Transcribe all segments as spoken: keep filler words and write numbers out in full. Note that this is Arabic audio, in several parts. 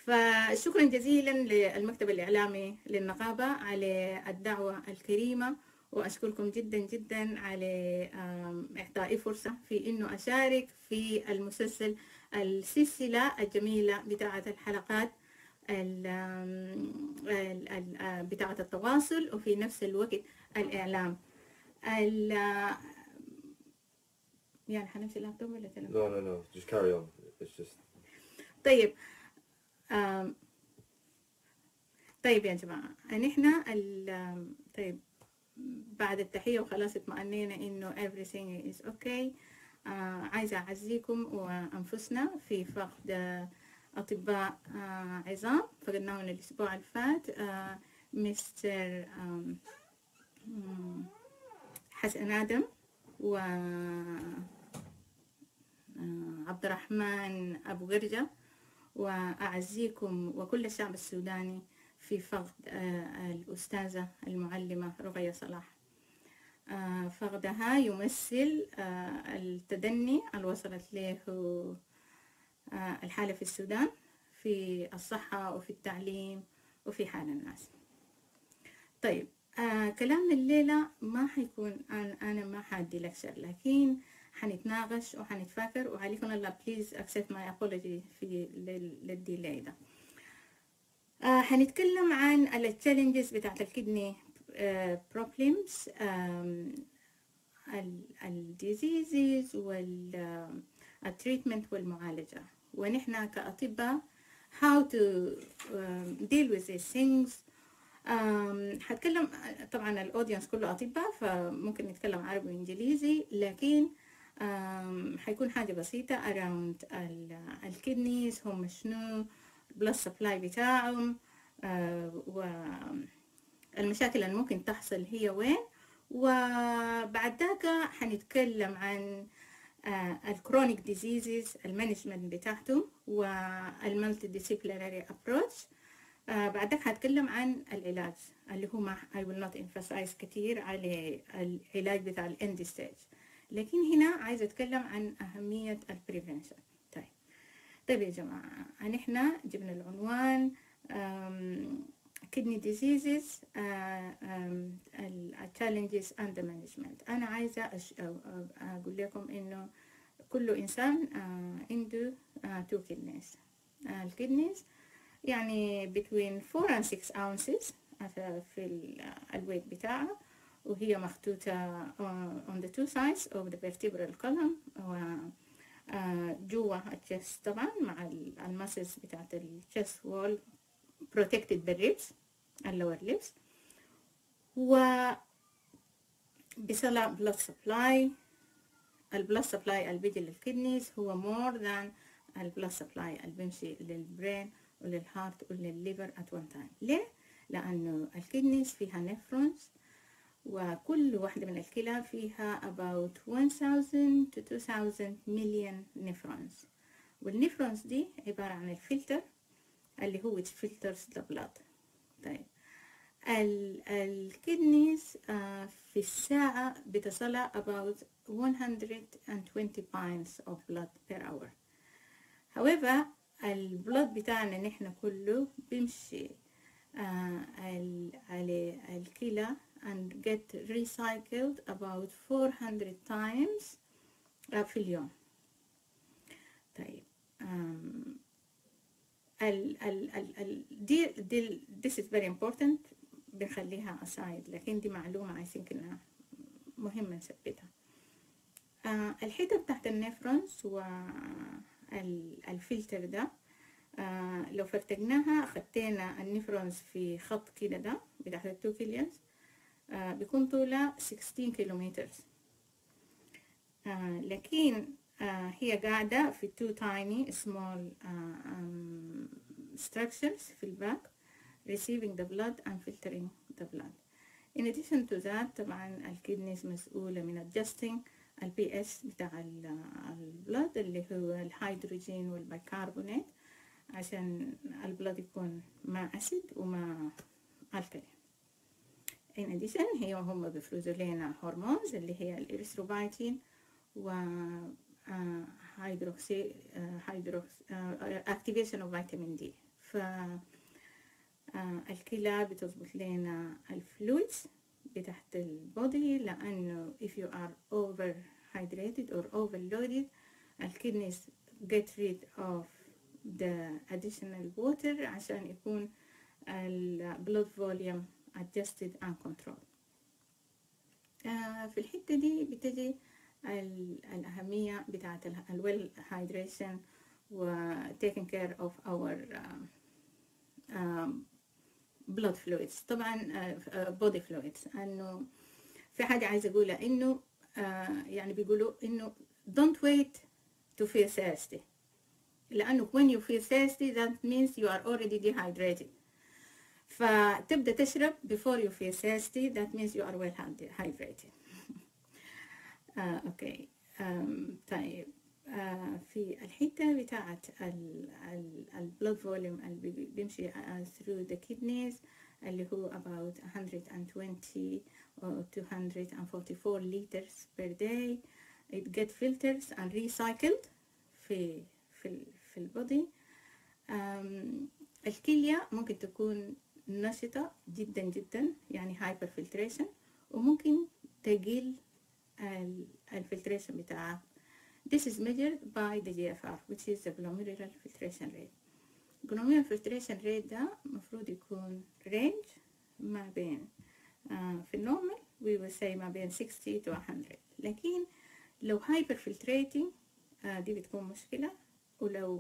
فشكرا جزيلا للمكتب الإعلامي للنقابة على الدعوة الكريمة، وأشكركم جدا جدا على إعطائي فرصة في إنه أشارك في المسلسل السلسلة الجميلة بتاعة الحلقات بتاعة التواصل وفي نفس الوقت الإعلام. يعني حنمشي اللابتوب ولا تلفون؟ No, no, no. Just carry on. It's just. طيب. آم طيب يا جماعة، نحن طيب بعد التحية وخلاص اطمأنينا إنه everything is okay. آه عايزة أعزيكم وأنفسنا في فقد آه أطباء آه عظام فقدناهم الأسبوع اللي فات. آه مستر آه حسن آدم و عبد الرحمن أبو قرجة، وأعزيكم وكل الشعب السوداني في فقد الأستاذة المعلمة رقية صلاح. فقدها يمثل التدني اللي وصلت له الحالة في السودان في الصحة وفي التعليم وفي حال الناس. طيب آه كلامنا الليلة ما حيكون أنا, أنا ما حادي لكشر، لكن حنتناقش وحنتفاكر، وعليكم الله بليز accept my apology في للديلي ده. آه حنتكلم عن التشالنجز بتاعت الكدني بروبلمز، الديزيزز والتريتمنت والمعالجة، ونحن كأطباء how to um, deal with these things. هتكلم طبعا الاودينس كله اطباء فممكن نتكلم عربي وانجليزي، لكن حيكون حاجه بسيطه around الكدنيز هم شنو، البلد سبلاي بتاعهم، والمشاكل اللي ممكن تحصل هي وين، وبعد ذاك حنتكلم عن الكرونيك ديزيزز المانجمنت بتاعتهم والمالتي ديسيبلينري ابروتش. آه بعدك هتكلم عن العلاج اللي هو ما I will not emphasize كتير على العلاج بتاع الاند ستيج، لكن هنا عايزة أتكلم عن أهمية البريفنشن. طيب طيب يا جماعة، نحن جبنا العنوان kidney diseases uh, um, challenges and the management. أنا عايزة أش... أقول لكم إنه كل إنسان uh, عنده uh, two kidneys. uh, الكدنيز يعني between four and six ounces في الويت بتاعها، وهي مخطوطة on the two sides of the vertebral column وجوا الchest طبعا مع المسلز بتاعت الchest wall protected بالريبس اللور lips، و بيصلها blood supply. البلد سبلاي اللي بيجي للكدنيز هو more than البلد سبلاي اللي بيمشي للبرين وللهارت وللليفر at one time. ليه؟ لأنه الكدنيز فيها نفرونز، وكل واحدة من الكلى فيها about one thousand to two thousand million نفرونز، والنفرونز دي عبارة عن الفلتر اللي هو filters the blood. طيب الكدنيز في الساعة بتصلها about one hundred twenty pints of blood per hour. however البلد بتاعنا نحن كله بيمشي على الكلى and get recycled about four hundred times في اليوم. طيب ال ال ال دي دي this is very important، بنخليها aside، لكن دي معلومة I think إنها مهمة نثبتها. آه الحتة بتاعت النفرونز والفلتر ده، آه لو فرتقناها خدتنا النفرونز في خط كده ده بتاعت التو كيليانز، آه بيكون طولها sixteen كيلومتر، آه لكن آه هي قاعدة في two tiny small uh, um, structures في الباك receiving the blood and filtering the blood. In addition to that طبعا الكدنيز مسؤولة من adjusting ال بي إتش بتاع البلد اللي هو الهيدروجين والبيكربونات عشان البلد يكون ما أسيد وما ألكالي. In addition هي هم بيفرزوا لنا هرمونز اللي هي الإريثروبايتين و هيدروكسي هيدروكس activation of vitamin D ف آه الكلى بتظبط لنا الفلويدز بتحت البودي، لأنه if you are overhydrated or overloaded الكدنيز get rid of the additional water عشان يكون ال blood volume adjusted and controlled. آه في الحتة دي بتجي الأهمية بتاعة ال well hydration و taking care of our um, um, blood fluids. طبعا uh, body fluids. إنه في حاجة عايزة أقولها إنه uh, يعني بيقولوا إنه don't wait to feel thirsty، لأنه when you feel thirsty that means you are already dehydrated. فتبدأ تشرب before you feel thirsty that means you are well hydrated. آه، أوكي. آم، طيب آه، في الحتة بتاعت ال blood volume اللي بيمشي through the kidneys اللي هو about one hundred twenty or two hundred forty-four liters per day. It get filtered and recycled في في في البودي. الكلية ممكن تكون نشطة جدا جدا يعني hyper filtration، وممكن تقل الفلتريشن بتاعها. This is measured by the G F R which is the glomerular filtration rate. glomerular filtration rate ده مفروض يكون range ما بين uh, في النورمال we will say ما بين sixty to one hundred، لكن لو hyper filtrating uh, دي بتكون مشكلة، ولو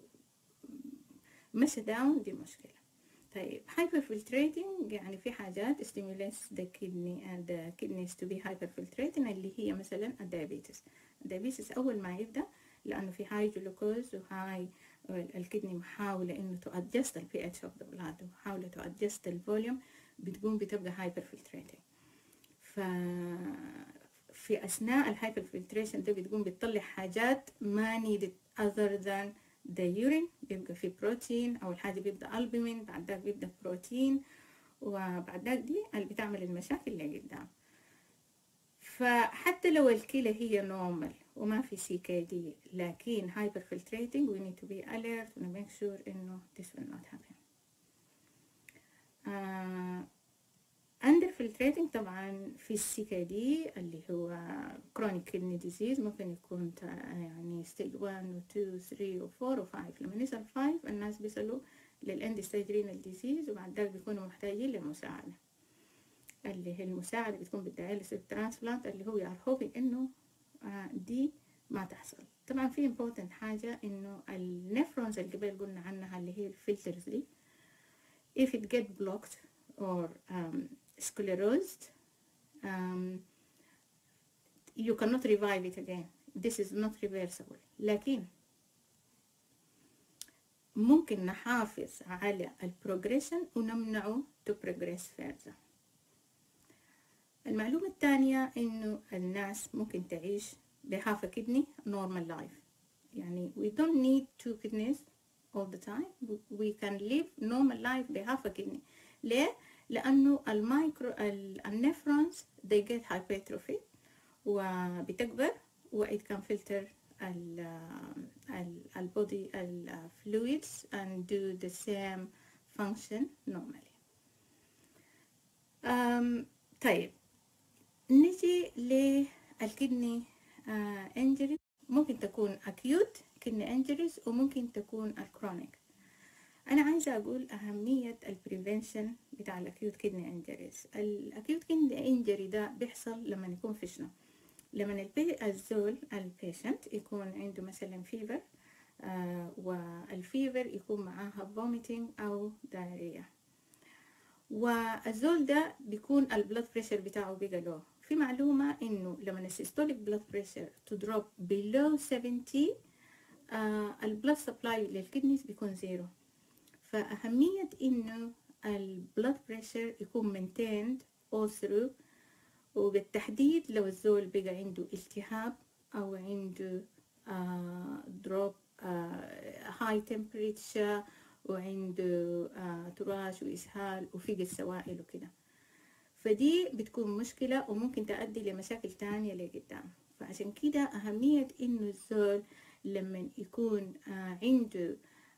مشى داون دي مشكلة. طيب hyperfiltrating يعني في حاجات stimulates the kidney and the kidneys to be hyperfiltrating اللي هي مثلا الديابيتس. الديابيتس أول ما يبدأ لأنه في high glucose و high الكدني محاولة إنه to adjust the pH of the blood ومحاولة to adjust the volume بتقوم بتبقى hyperfiltrating. ف في أثناء الهايبرفلتريشن ده بتقوم بتطلع حاجات ما needed other than the urine، بيبقى في بروتين أول حاجة بيبدأ ألبومين، بعد ذاك بيبدأ بروتين، وبعد ذاك دي اللي بتعمل المشاكل اللي قدام. فحتى لو الكلى هي نورمال وما في سي كي دي لكن هايبر فلتريتنج we need to be alert and make sure إنه this will not happen. uh, under filtrating طبعا في السي كي دي اللي هو chronic kidney disease ممكن يكون يعني stage one و two و three و four و five. لما نسأل five الناس بيسألوا للend stage renal disease وبعد ذلك بيكونوا محتاجين لمساعدة اللي هي المساعدة بتكون بالدياليسيس ترانسبلانت اللي هو are hoping إنه دي ما تحصل. طبعا في important حاجة إنه النفرونز اللي قبل قلنا عنها اللي هي الفلترز دي if it get blocked or um, sclerosed um, you cannot revive it again. This is not reversible. لكن ممكن نحافظ على البروجريشن ونمنعه to progress further. المعلومة الثانية إنه الناس ممكن تعيش بhalf a kidney normal life. يعني we don't need two kidneys all the time. We can live normal life بhalf a kidney. ليه؟ لأنه المايكرو النفرونز they get hypertrophy وبتكبر و it can filter ال ال البودي ال fluids and do the same function normally. um, طيب نجي للكدني uh, injury. ممكن تكون acute kidney injuries وممكن تكون الكرونيك. أنا عايزة أقول أهمية البريفنشن بتاع الأكيوت كيدني إنجريز. الأكيوت كيدني إنجري ده بيحصل لما يكون في شنو؟ لما البي الزول البيشنت يكون عنده مثلا فيفر آه والفيفر يكون معاها vomiting أو diarrhea، والزول ده بيكون البلد بريشر بتاعه بقى لو. في معلومة إنه لما السيستوليك بلد بريشر to drop below seventy آه البلد سبلاي للكدنيز بيكون زيرو. فأهمية إنه البلد بريشر يكون maintained all through، وبالتحديد لو الزول بقى عنده التهاب أو عنده uh, drop uh, high temperature وعنده uh, تراش وإسهال وفقد السوائل وكده، فدي بتكون مشكلة وممكن تؤدي لمشاكل تانية لقدام. فعشان كده أهمية إنه الزول لما يكون uh, عنده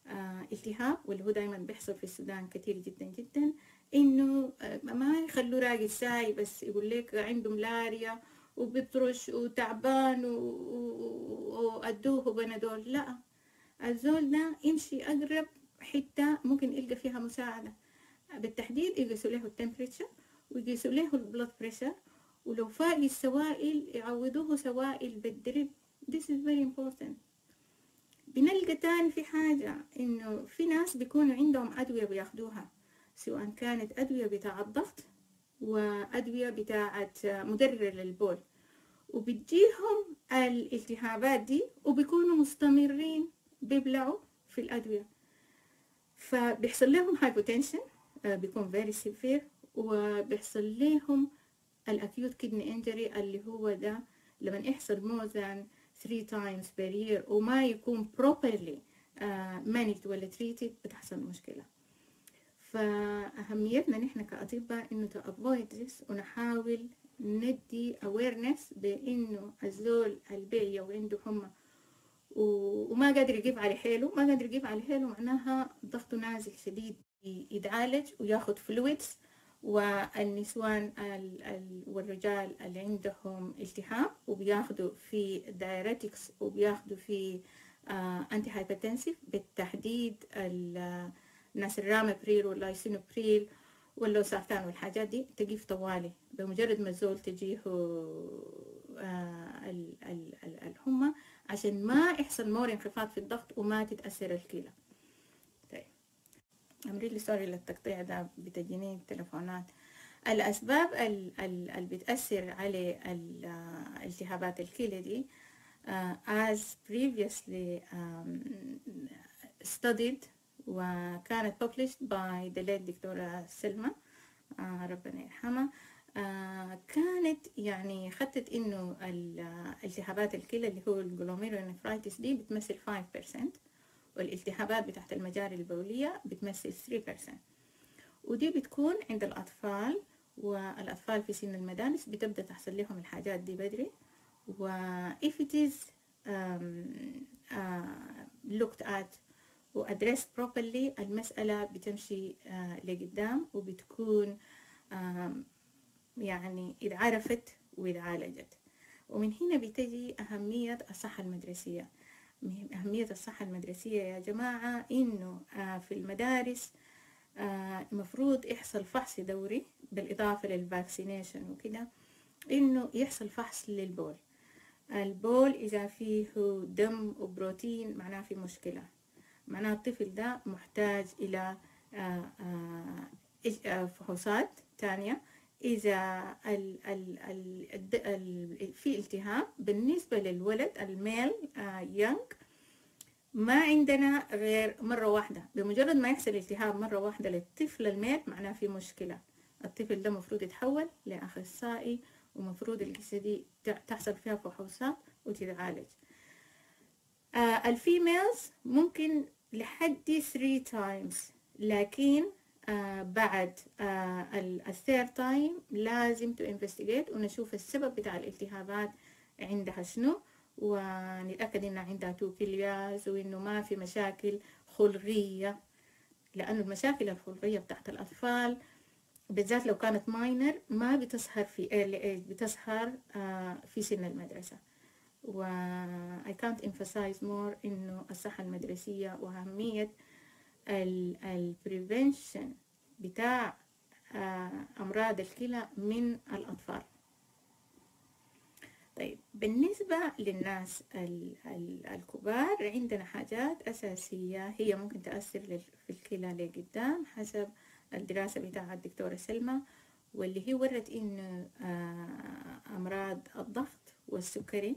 آه التهاب، واللي هو دايما بيحصل في السودان كتير جدا جدا، انه آه ما يخلوه راقد ساي، بس يقول لك عنده ملاريا وبيطرش وتعبان وادوه بنادول. لا، الزول ده يمشي اقرب حته ممكن يلقى فيها مساعده، بالتحديد يقيسوا له التمبريتشر ويقيسوا له البلد بريشر، ولو فاقي السوائل يعوضوه سوائل بالدريب. this is very important. بنلقى تاني في حاجة، إنه في ناس بيكونوا عندهم أدوية بياخدوها، سواء كانت أدوية بتاع الضغط وأدوية بتاعة مدرر للبول، وبتجيهم الالتهابات دي وبيكونوا مستمرين بيبلعوا في الأدوية، فبيحصل لهم hypotension بيكون very severe، وبيحصل لهم الأكيوت kidney injury اللي هو ده لما يحصل more than three times per year وما يكون properly uh, managed ولا treated بتحصل مشكلة. فأهميتنا نحن كأطباء إنه to avoid this، ونحاول ندي awareness بإنه الزول البيعي وعنده حمى وما قادر يجيب على حيله، ما قادر يجيب على حيله معناها ضغطه نازل شديد، يتعالج وياخد فلويدز. والنسوان ال ال والرجال اللي عندهم التهاب وبياخدوا في دايريتكس وبياخدوا في انتي هايبرتنسيف، بالتحديد الناس الرامبريل واللايسينوبريل واللوسارتان والحاجات دي تجيف طوالي بمجرد ما الزول تجيه الحمى، عشان ما يحصل مور انخفاض في الضغط وما تتأثر الكلى. طيب I'm really sorry للتقطيع ده، بتجيني تلفونات. الأسباب اللي بتأثر على التهابات الكلى دي uh, as previously um, studied وكانت published by the late دكتورة سلمى uh, ربنا يرحمها، آه كانت يعني خدت انه الالتهابات الكلى اللي هو الجلوميرونيفرايتس دي بتمثل خمسة بالمية، والالتهابات بتاعت المجاري البولية بتمثل ثلاثة بالمية، ودي بتكون عند الأطفال، والأطفال في سن المدارس بتبدأ تحصل لهم الحاجات دي بدري. و if it is um, uh, looked at و addressed properly المسألة بتمشي uh, لقدام وبتكون um, يعني اتعرفت واتعالجت. ومن هنا بتجي أهمية الصحة المدرسية. أهمية الصحة المدرسية يا جماعة إنه في المدارس المفروض يحصل فحص دوري بالإضافة للفاكسينيشن وكده، إنه يحصل فحص للبول. البول إذا فيه دم وبروتين معناه في مشكلة، معناه الطفل ده محتاج إلى فحوصات تانية. إذا ال ال ال ال في التهاب بالنسبة للولد الميل يونغ ما عندنا غير مرة واحدة، بمجرد ما يحصل التهاب مرة واحدة للطفل الميل معناه في مشكلة. الطفل ده مفروض يتحول لأخصائي، ومفروض القصة دي تحصل فيها فحوصات وتتعالج. آه الفيميلز ممكن لحد ثلاثة تايمز، لكن آه بعد آه الثير تايم لازم تو انفستيجيت ونشوف السبب بتاع الالتهابات عندها شنو، ونتأكد انها عندها تو كلياز وانه ما في مشاكل خلقية، لأنه المشاكل الخلقية بتاعت الأطفال بالذات لو كانت ماينر ما بتظهر في early age، بتظهر آه في سن المدرسة. و I can't emphasize more إنه الصحة المدرسية وأهمية ال ال prevention بتاع آه أمراض الكلى من الأطفال. طيب بالنسبة للناس ال ال الكبار عندنا حاجات أساسية هي ممكن تأثر في الكلى لقدام حسب الدراسة بتاع الدكتورة سلمى، واللي هي ورت إنه آه أمراض الضغط والسكري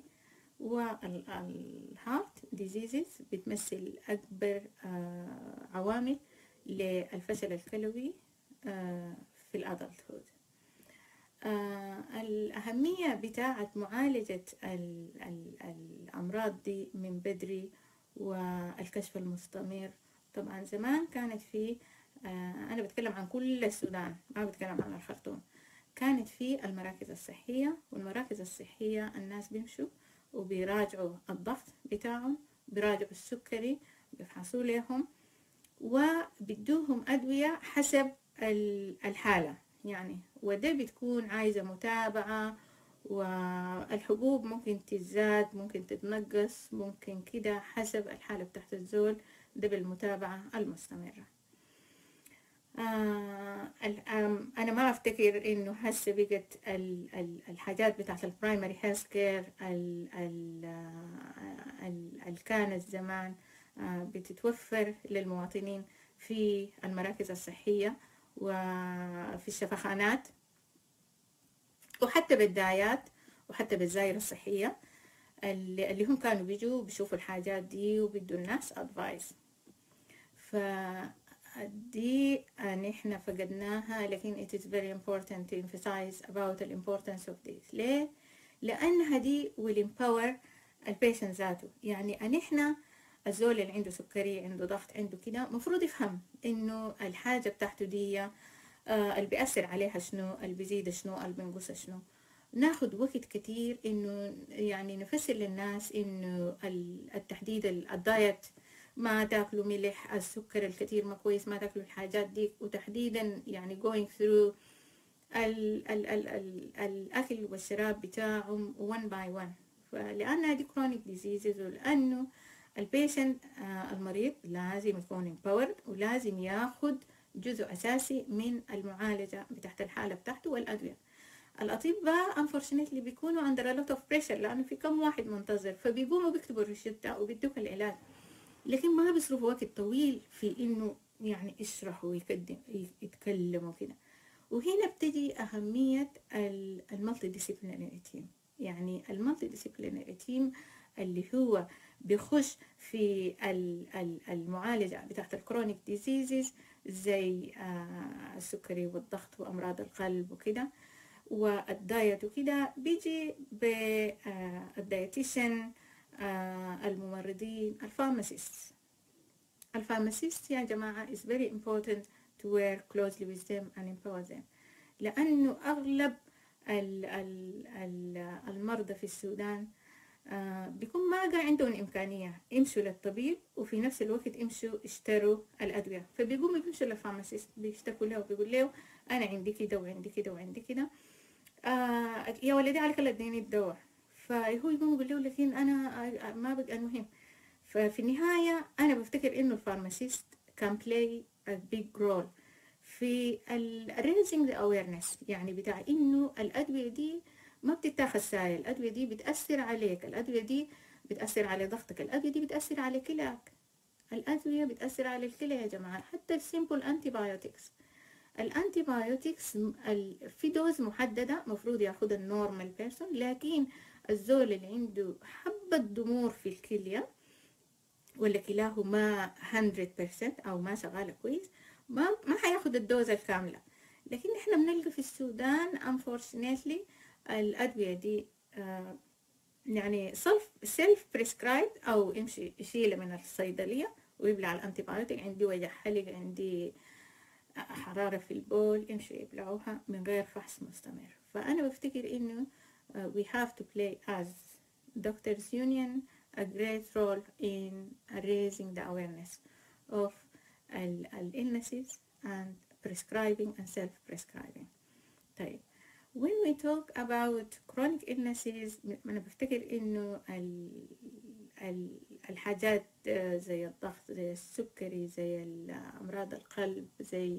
والهارت ديزيزز بتمثل أكبر آه عوامل للفشل الكلوي آه في الأدلتهود. آه الأهمية بتاعة معالجة ال ال الأمراض دي من بدري والكشف المستمر. طبعا زمان كانت في آه أنا بتكلم عن كل السودان، ما بتكلم عن الخرطوم، كانت في المراكز الصحية، والمراكز الصحية الناس بيمشوا وبيراجعوا الضغط بتاعهم، بيراجعوا السكري، بيفحصوا لهم وبيدوهم أدوية حسب الحالة يعني، وده بتكون عايزة متابعة، والحبوب ممكن تزداد ممكن تتنقص ممكن كده حسب الحالة بتاعت الزول، ده بالمتابعة المستمرة. آه أنا ما أفتكر إنه هسه بقت ال ال الحاجات بتاعت البرايمري هيلث كير اللي كانت زمان آه بتتوفر للمواطنين في المراكز الصحية وفي الشفخانات وحتى بالدايات وحتى بالزايرة الصحية اللي, اللي هم كانوا بيجوا بيشوفوا الحاجات دي وبيدوا الناس أدفايس. ف دي نحن فقدناها، لكن it is very important to emphasize about the importance of this. ليه؟ لأنها دي will empower البيشنت ذاته. يعني نحن الزول اللي عنده سكري عنده ضغط عنده كده مفروض يفهم إنه الحاجة بتاعته دي آه اللي بيأثر عليها شنو، اللي بيزيد شنو، اللي بينقص شنو. ناخد وقت كتير إنه يعني نفسر للناس إنه التحديد الدايت، ما تاكلوا ملح، السكر الكثير ما كويس، ما تاكلوا الحاجات دي، وتحديدا يعني going through ال ال ال ال الأكل والشراب بتاعهم one by one. فلأنها دي chronic diseases ولأنه البيشنت آه المريض لازم يكون empowered ولازم ياخد جزء أساسي من المعالجة بتاعت الحالة بتاعته والأدوية. الأطباء unfortunately بيكونوا under a lot of pressure لأنه في كم واحد منتظر، فبيقوموا بيكتبوا الروشتة وبيدوك العلاج، لكن ما بيصرفوا وقت طويل في إنه يعني يشرحوا ويقدم يتكلموا كده. وهنا بتجي أهمية المالتي ديسيبلينري تيم. يعني المالتي ديسيبلينري تيم اللي هو بيخش في المعالجة بتاعت الكرونيك ديزيزز زي السكري والضغط وأمراض القلب وكده والدايت وكده، بيجي بالدايتيشن، آه الممرضين، الفارماسيست. الفارماسيست يا جماعة is very important to work closely with them and empower them، لأنه أغلب ال ال ال المرضى في السودان آه بيكون ما قاعد عندهم إمكانية يمشوا للطبيب وفي نفس الوقت يمشوا يشتروا الأدوية، فبيقوموا بيمشوا للفارماسيست بيشتكوا له وبيقول له أنا عندي كده وعندي كده وعندي كده، آه يا ولدي عليك لا تديني الدواء، فهو يقوم يقول له لكن أنا ما بقى المهم. ففي النهاية أنا بفتكر إنه الفارماسيست can play a big role في ال raising the awareness، يعني بتاع إنه الأدوية دي ما بتتاخد سايل، الأدوية دي بتأثر عليك، الأدوية دي بتأثر على ضغطك، الأدوية دي بتأثر على كلاك، الأدوية بتأثر على الكلى يا جماعة. حتى السيمبل أنتيبايوتكس، الأنتيبايوتكس في دوز محددة مفروض ياخد النورمال بيرسون، لكن الزول اللي عنده حبة ضمور في الكلية ولا كلاه ما مية بالمية أو ما شغالة كويس ما ما حياخد الدوز الكاملة. لكن إحنا بنلقى في السودان unfortunately الأدوية دي آه يعني سلف سيلف بريسكرايب أو يمشي يشيلها من الصيدلية ويبلع الأنتيبايوتيك، عندي وجع حلق، عندي حرارة في البول، يمشوا يبلعوها من غير فحص مستمر. فأنا بفتكر إنه uh, we have to play as Doctors Union a great role in raising the awareness of the illnesses and prescribing and self-prescribing. طيب when we talk about chronic illnesses أنا بفتكر إنه ال ال الحاجات زي الضغط زي السكري زي أمراض القلب زي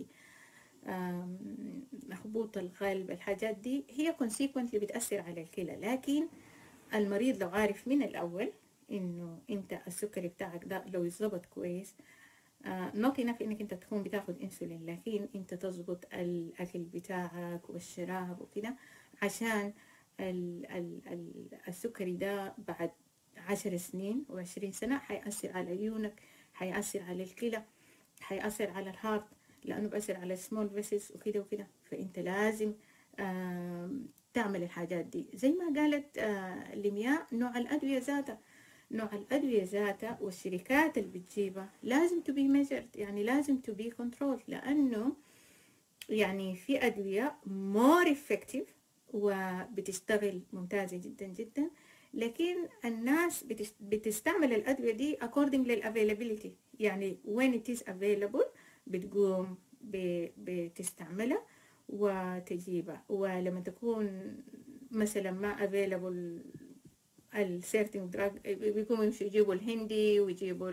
هبوط القلب، الحاجات دي هي consequently بتأثر على الكلى، لكن المريض لو عارف من الأول إنه أنت السكري بتاعك ده لو يتظبط كويس not enough إنك أنت تكون بتاخد إنسولين، لكن أنت تظبط الأكل بتاعك والشراب وكده عشان ال ال ال السكري ده بعد عشر سنين وعشرين سنة حيأثر على عيونك، حيأثر على الكلى، حيأثر على الهارت لأنه بأثر على السمول فيسلز وكده وكده. فأنت لازم تعمل الحاجات دي زي ما قالت لمياء. نوع الأدوية ذاتها نوع الأدوية ذاتها والشركات اللي بتجيبها لازم to be measured، يعني لازم to be controlled، لأنه يعني في أدوية more effective وبتشتغل ممتازة جدا جدا، لكن الناس بتستعمل الأدوية دي according للavailability، يعني when it is available بتقوم بتستعملها وتجيبها. ولما تكون مثلا ما available ال certain drug بيقوموا يمشوا يجيبوا الهندي ويجيبوا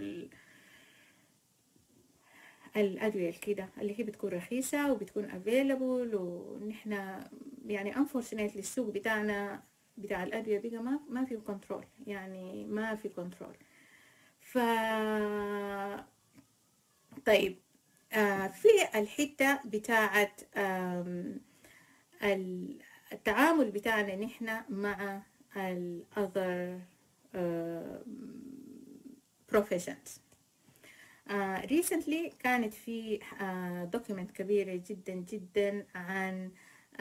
الأدوية الكده اللي هي بتكون رخيصة وبتكون available. ونحن يعني unfortunately السوق بتاعنا بتاع الأدوية بقى ما ما في كنترول، يعني ما في كنترول. ف طيب آه في الحتة بتاعت التعامل بتاعنا نحن مع ال other uh, professions. Uh, recently كانت في uh, document كبيرة جدا جدا عن uh,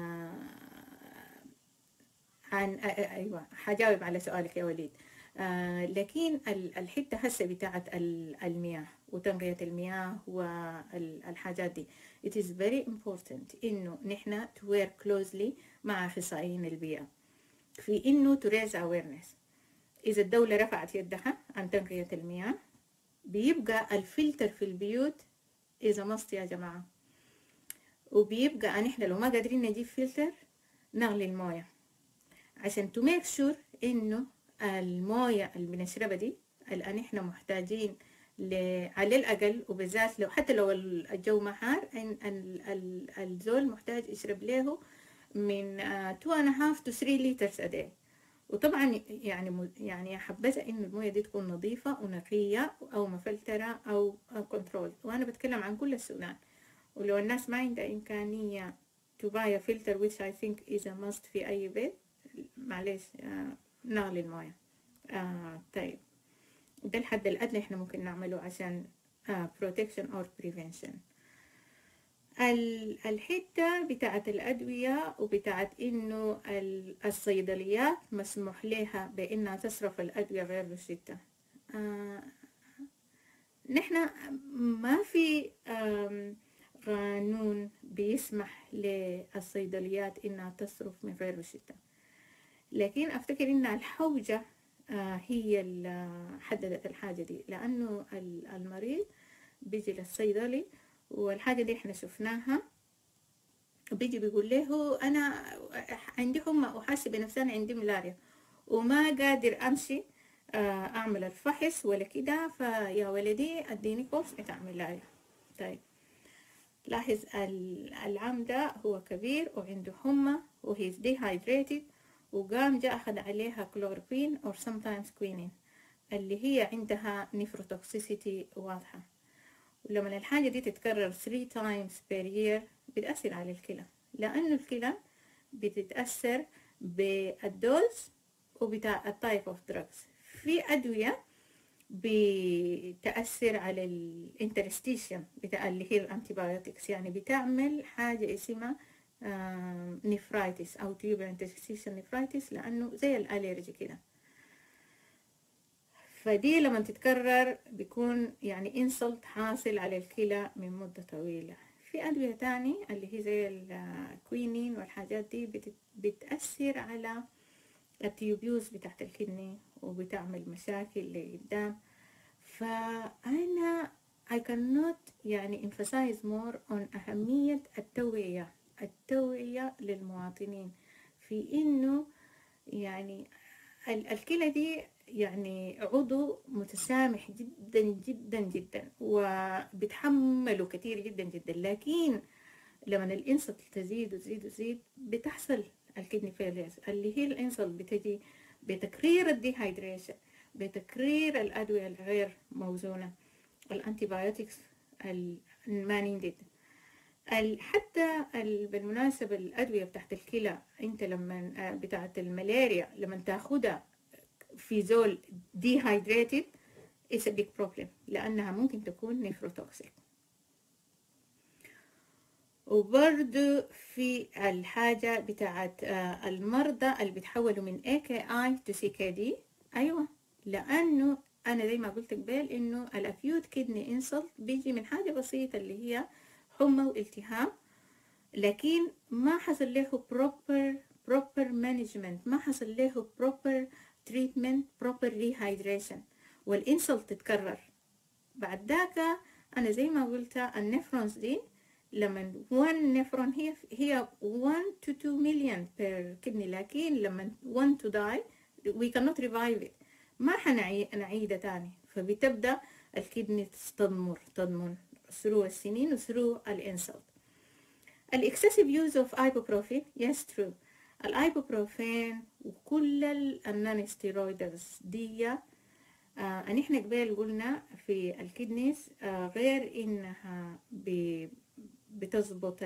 عن uh, أيوة حجاوب على سؤالك يا وليد. uh, لكن الحتة هسه بتاعت المياه وتنقية المياه والحاجات دي it is very important إنه نحن to work closely مع أخصائيين البيئة في إنه to raise awareness. إذا الدولة رفعت يدها عن تنقية المياه بيبقى الفلتر في البيوت إذا مصت يا جماعة، وبيبقى نحن لو ما قادرين نجيب فلتر نغلي الموية عشان to make sure إنه الموية اللي بنشربها دي الآن نحن محتاجين على الأقل، وبالذات لو حتى لو الجو ما حار الزول محتاج يشرب له من two and a half to three liters a day. وطبعا يعني يعني حبذا إنه الموية دي تكون نظيفة ونقية أو مفلترة أو كنترول. وأنا بتكلم عن كل السودان. ولو الناس ما عندها إمكانية to buy a filter which I think is a must في أي بيت معلش آه نغلي الموية. آه طيب ده الحد الأدنى إحنا ممكن نعمله عشان آه protection or prevention. الحتة بتاعت الأدوية وبتاعت إنه الصيدليات مسموح لها بإنها تصرف الأدوية غير بشدة. آه نحن ما في قانون بيسمح للصيدليات إنها تصرف من غير بشدة، لكن أفتكر إن الحوجة آه هي اللي حددت الحاجة دي، لأنه المريض بيجي للصيدلي والحاجة دي احنا شفناها بيجي بيقول له أنا عندي حمى وحاسة بنفسي أنا عندي ملاريا وما قادر أمشي أعمل الفحص ولا كده، فيا ولدي أديني كورس بتاع ملاريا. طيب لاحظ العم ده هو كبير وعنده حمى وهيز dehydrated وقام جاء أخذ عليها كلوربين or sometimes quinine اللي هي عندها نيفروتوكسيسيتي واضحة. ولما الحاجة دي تتكرر three times per year بتأثر على الكلى، لأنه الكلى بتتأثر بالدوز وبتاع التايب اوف دراجز. في أدوية بتأثر على الانترستيشن بتاع اللي هي الانتيبيوتكس، يعني بتعمل حاجة اسمها نفرايتس أو تيوبر انترستيشن نفرايتس، لأنه زي الأليرجي كده. فدي لما تتكرر بيكون يعني انسلت حاصل على الكلى من مدة طويلة. في أدوية تاني اللي هي زي الكوينين والحاجات دي بتأثر على التيوبيوز بتاعت الكدني وبتعمل مشاكل لقدام. فأنا I cannot يعني emphasize more on أهمية التوعية التوعية للمواطنين في إنه يعني الكلى دي يعني عضو متسامح جدا جدا جدا وبتحمله كتير جدا جدا، لكن لما الانسل تزيد وتزيد وتزيد بتحصل الكدني فيليرز اللي هي الانسل بتجي بتكرير الديهايدريشن، بتكرير الأدوية الغير موزونة، الانتيبيوتكس الما نيدد. حتى بالمناسبة الأدوية بتاعت الكلى انت لما بتاعت الملاريا لما تاخدها في زول dehydrated it's a big problem لأنها ممكن تكون نيفروتوكسيك. وبرضو في الحاجة بتاعت المرضى اللي بيتحولوا من إيه كي آي to سي كي دي. أيوة، لأنه أنا زي ما قلت قبل إنه الأكيوت كدني إنسلت بيجي من حاجة بسيطة اللي هي حمى والتهاب، لكن ما حصل له proper proper management، ما حصل له proper treatment proper rehydration، والإنسلت تتكرر بعد ذاك أنا زي ما قلت النفرونز دي لما one نفرون هي هي one to two million per kidney، لكن لما one to die we cannot revive it، ما حنعيدها تاني، فبتبدأ الكدني تضمر تضمر through السنين و through الانسلت. الاكسسيف يوز اوف ايبوبروفين yes true. الايبوبروفين وكل النون ستيرويدز دي آه نحن قبل قلنا في الكدنيز آه غير انها بتظبط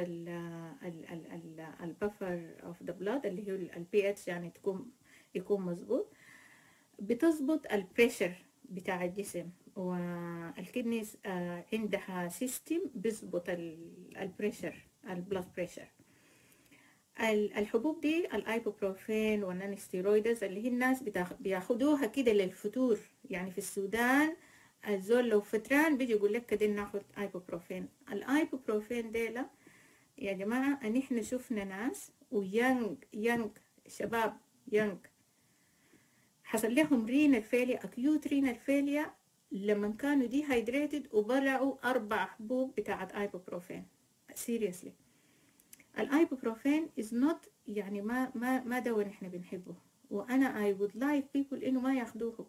البفر اوف ذا بلاد اللي هو البي اتش، يعني تكون يكون مظبوط، بتظبط البريشر بتاع الجسم، والكدنيز آه عندها سيستم بيظبط البريشر البلاد بريشر. الحبوب دي الايبوبروفين والنون ستيرويدز اللي هي الناس بياخدوها كده للفطور، يعني في السودان الزول لو فتران بيجي يقول لك كده ناخد ايبوبروفين. الايبوبروفين ديلا يا جماعه ان احنا شفنا ناس ويانج يانج شباب يانج حصل لهم رينال فيليا اكيوت رينال فيليا لما كانوا دي هيدريتد وبلعوا اربع حبوب بتاعت ايبوبروفين. سيريسلي الايبوبروفين از نوت يعني ما ما ما دواء احنا بنحبه، وانا I would like people انه ما ياخدوه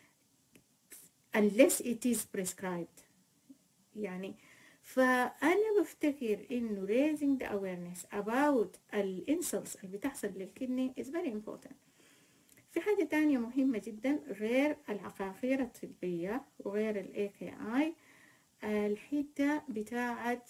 unless it is prescribed. يعني فأنا بفتكر إنه raising the awareness about الانسلتس اللي بتحصل للكدني is very important. في حاجة تانية مهمة جدا غير العقاقير الطبية وغير ال إيه كي آي، الحتة بتاعة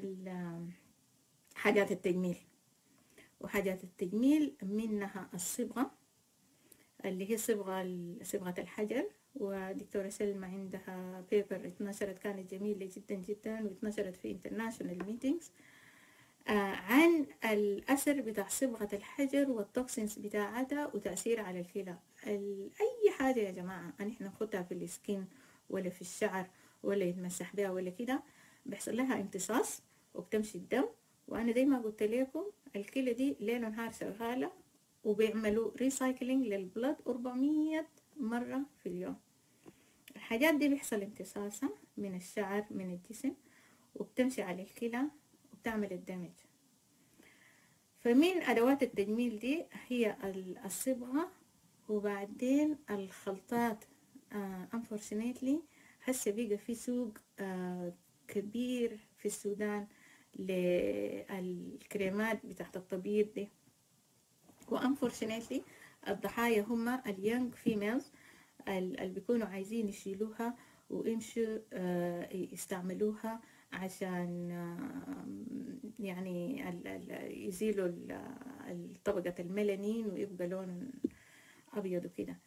حاجات التجميل. وحاجات التجميل منها الصبغة اللي هي صبغة صبغة الحجر، ودكتورة سلمى عندها بيبر اتنشرت كانت جميلة جدا جدا واتنشرت في international meetings آه عن الأثر بتاع صبغة الحجر والتوكسينز بتاعتها وتأثير على الكلى. أي حاجة يا جماعة أن احنا ناخدها في السكين ولا في الشعر ولا يتمسح بها ولا كده بيحصل لها امتصاص وبتمشي الدم، وأنا زي ما قلت لكم الكلى دي ليل ونهار شغالة وبيعملوا ريسايكلينج للبلد أربعمية مرة في اليوم. الحاجات دي بيحصل امتصاصها من الشعر من الجسم وبتمشي على الكلى وبتعمل الدمج. فمن أدوات التجميل دي هي الصبغة، وبعدين الخلطات. آه unfortunately هسه بيجي في سوق آه كبير في السودان للكريمات بتاعت التبييض دي، وانفورشنتلي الضحايا هم اليونج فيميلز اللي بيكونوا عايزين يشيلوها ويمشوا يستعملوها عشان يعني يزيلوا طبقة الميلانين ويبقى لون أبيض وكده.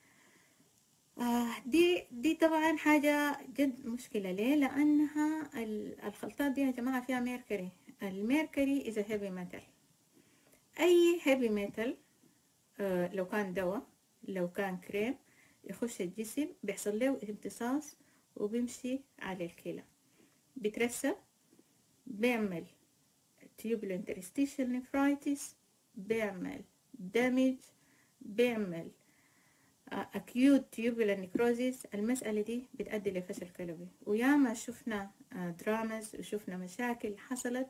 دي دي طبعا حاجة جد مشكلة. ليه؟ لأنها الخلطات دي يا جماعة فيها ميركوري. الميركوري إذا هيفي ميتال، أي هيفي ميتال آه لو كان دواء لو كان كريم يخش الجسم بيحصل له امتصاص وبيمشي على الكلى، بيترسب، بيعمل tubular interstitial nephritis، بيعمل damage، بيعمل آه acute tubular necrosis. المسألة دي بتؤدي لفشل كلوي، وياما شفنا آه درامز وشفنا مشاكل حصلت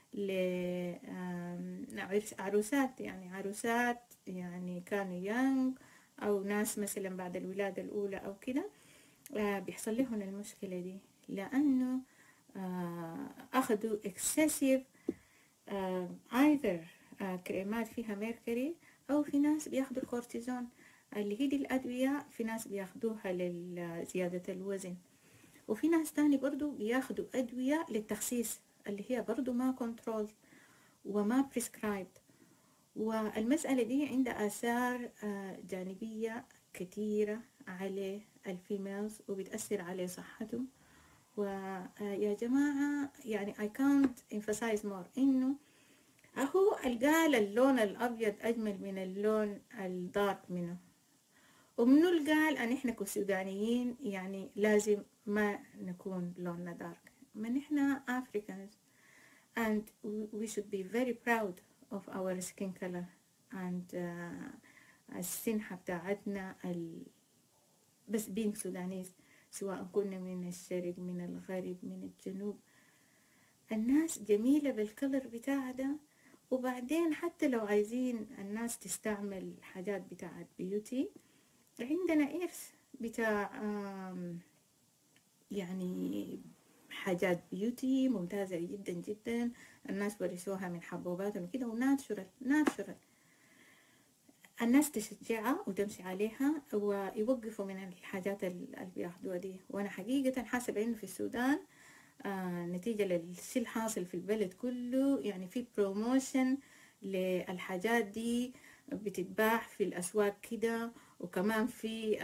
لعروسات، يعني عروسات يعني كانوا يانج أو ناس مثلا بعد الولادة الأولى أو كده بيحصل لهم المشكلة دي لأنه أخذوا excessive either كريمات فيها ميركوري، أو في ناس بياخدوا الكورتيزون اللي هي دي الأدوية، في ناس بياخدوها لزيادة الوزن، وفي ناس تاني برضو بياخدوا أدوية للتخسيس اللي هي برضو ما كنترول وما بريسكرايبد. والمسألة دي عندها آثار جانبية كثيرة على الفيميلز وبتأثر على صحتهم. ويا جماعة يعني I can't emphasize more إنه أهو قال اللون الأبيض أجمل من اللون الدارك منه، ومنو قال أن إحنا كسودانيين يعني لازم ما نكون لوننا دارك، ما نحن Africans and we should be very proud of our skin color and uh, السنحة بتاعتنا ال... بس being Sudanese. سواء كنا من الشرق من الغرب من الجنوب. الناس جميلة بالكلر بتاعها ده. وبعدين حتى لو عايزين الناس تستعمل حاجات بتاعت بيوتي، عندنا إرث بتاع يعني حاجات بيوتي ممتازة جدا جدا، الناس ورثوها من حبوباتهم وكده، وناتشورال ناتشورال. الناس تشجعها وتمشي عليها ويوقفوا من الحاجات اللي بياخدوها دي. وانا حقيقة حاسة انه في السودان آه نتيجة للشي الحاصل في البلد كله، يعني في بروموشن للحاجات دي بتتباع في الأسواق كده. وكمان في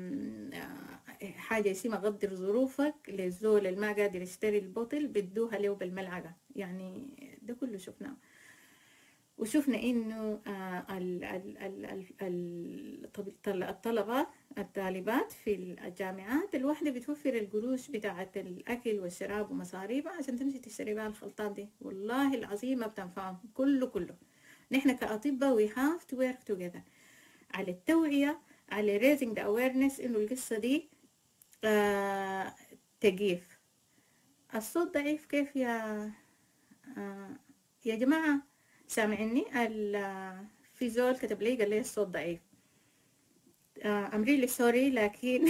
حاجة اسمها غدر ظروفك للزول اللي ما قادر يشتري البوتل بدوها له بالملعقة، يعني ده كله شفناه. وشفنا انه الطلبة الطالبات في الجامعات الواحدة بتوفر القروش بتاعة الأكل والشراب ومصاريبها عشان تمشي تشتري بها الخلطات دي. والله العظيم ما بتنفعهم كله كله. نحن كأطباء we have to work together على التوعية، على raising the awareness إنه القصة دي آه تقيف. الصوت ضعيف كيف يا آه يا جماعة؟ سامعني؟ في زول كتب لي قال لي الصوت ضعيف. uh, I'm really sorry لكن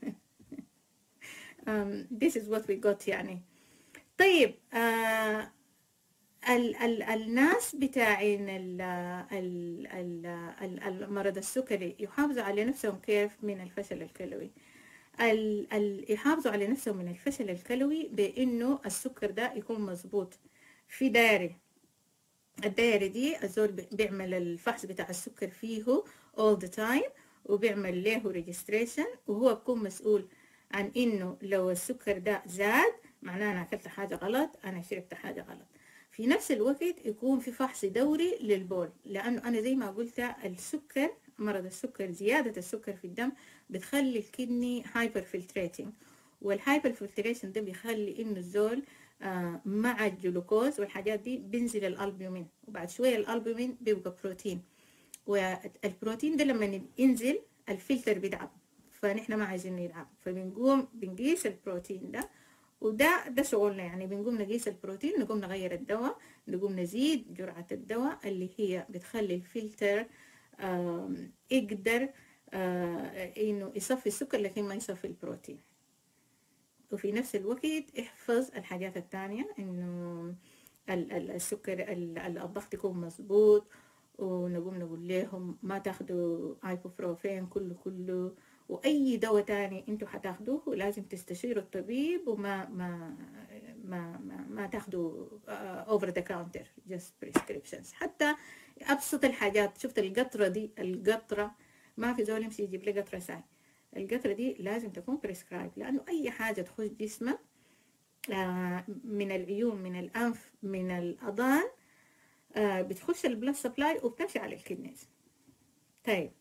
um, this is what we got يعني. طيب uh, ال ال الناس بتاعين ال ال ال المرض السكري يحافظوا على نفسهم كيف من الفشل الكلوي؟ ال ال يحافظوا على نفسهم من الفشل الكلوي بإنه السكر ده يكون مظبوط في دايري. الدايرة دي الزول بيعمل الفحص بتاع السكر فيه all the time وبيعمل له registration، وهو بيكون مسؤول عن انه لو السكر ده زاد معناه انا اكلت حاجة غلط، انا شربت حاجة غلط. في نفس الوقت يكون في فحص دوري للبول، لانه انا زي ما قلت السكر مرض السكر زيادة السكر في الدم بتخلي الكدني هايبر فلتريتنج، والهايبر فلتريشن ده بيخلي انه الزول آه مع الجلوكوز والحاجات دي بينزل الالبومين، وبعد شويه الالبومين بيبقى بروتين، والبروتين ده لما ينزل الفلتر بيدعم، فنحن ما عايزين يدعم، فبنقوم بنقيس البروتين ده، وده ده شغلنا يعني. بنقوم نقيس البروتين، نقوم نغير الدواء، نقوم نزيد جرعه الدواء اللي هي بتخلي الفلتر آه يقدر آه انه يصفي السكر لكن ما يصفي البروتين. وفي نفس الوقت احفظ الحاجات التانية، انه السكر الضغط يكون مظبوط، ونقوم نقول لهم ما تاخدوا ايبوبروفين كله كله، واي دواء تاني انتوا حتاخدوه لازم تستشيروا الطبيب، وما ما ما ما, ما تاخدوا اوفر ذا كاونتر جست بريسكريبشنز. حتى ابسط الحاجات، شفت القطرة دي، القطرة ما في زول يمشي يجيب لي قطرة ساي، القطرة دي لازم تكون بريسكرايب، لأنه أي حاجة تخش جسمك آه من العيون من الأنف من الأذان آه بتخش البلد سبلاي وبتمشي على الكدنيز. طيب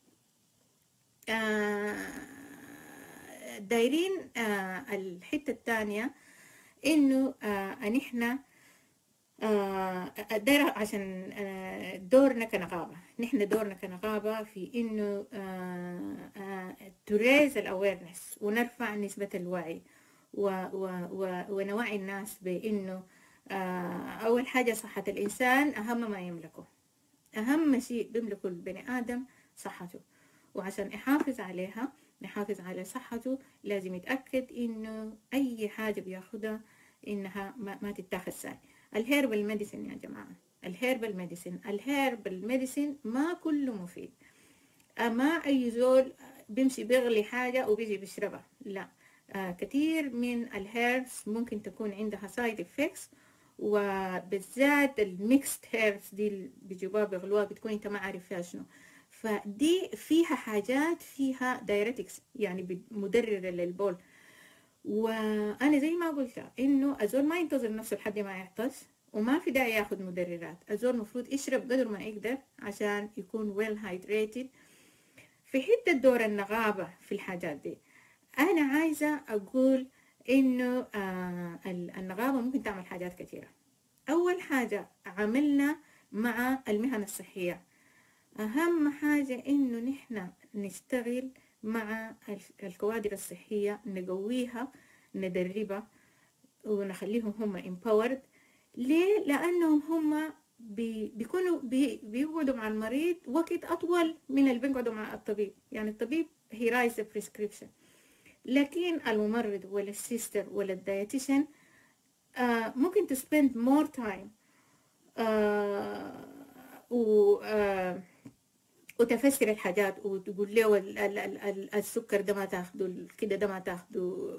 آه دايرين آه الحتة الثانية إنه آه نحن آه دايرة عشان آه دورنا كنقابة، نحن دورنا كنقابة في إنه آه آه تريز الأويرنس ونرفع نسبة الوعي و و و ونوعي الناس بإنه آه أول حاجة صحة الإنسان أهم ما يملكه، أهم شيء بيملكه البني آدم صحته، وعشان يحافظ عليها نحافظ على صحته لازم يتأكد إنه أي حاجة بياخدها إنها ما, ما تتاخد ساي. الهيربال ميديسين يا جماعة، الهيربال ميديسين الهيربال ميديسين ما كله مفيد، ما أي زول بيمشي بيغلي حاجة وبيجي بيشربها، لا. آه كثير من الهيربس ممكن تكون عندها سايد افكتس، وبالذات الميكست هيربس دي اللي بيجيبوها بيغلوها بتكون انت ما عارف فيها شنو، فدي فيها حاجات فيها دايريتكس يعني مدررة للبول. وانا زي ما قلت انه الزول ما ينتظر نفسه لحد ما يعطش، وما في داعي ياخد مدررات، الزول المفروض يشرب قدر ما يقدر عشان يكون ويل هايدريتد. في حتة دور النغابة في الحاجات دي، انا عايزة اقول انه آه النغابة ممكن تعمل حاجات كثيرة. اول حاجة عملنا مع المهن الصحية، اهم حاجة انه نحن نشتغل مع الكوادر الصحية، نقويها، ندربها، ونخليهم هم empowered. ليه؟ لأنهم هم بي بيكونوا بي بيقعدوا مع المريض وقت أطول من اللي بيقعدوا مع الطبيب. يعني الطبيب he writes a prescription، لكن الممرض ولا السيستر ولا الدايتيشن آه ممكن to spend more time آه و آه وتفسر الحاجات وتقول له ال- ال- ال- ال- السكر ده ما تاخده، كده ده ما تاخده.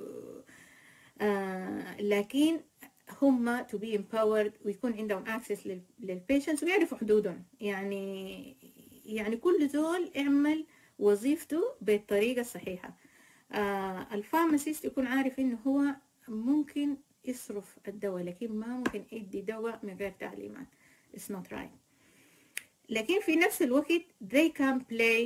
آه لكن هم to be empowered ويكون عندهم access للبيشنتس ويعرفوا حدودهم. يعني يعني كل زول يعمل وظيفته بالطريقة الصحيحة. آه الفارماسيست يكون عارف انه هو ممكن يصرف الدواء، لكن ما ممكن يدي دواء من غير تعليمات. it's not right. لكن في نفس الوقت they can play.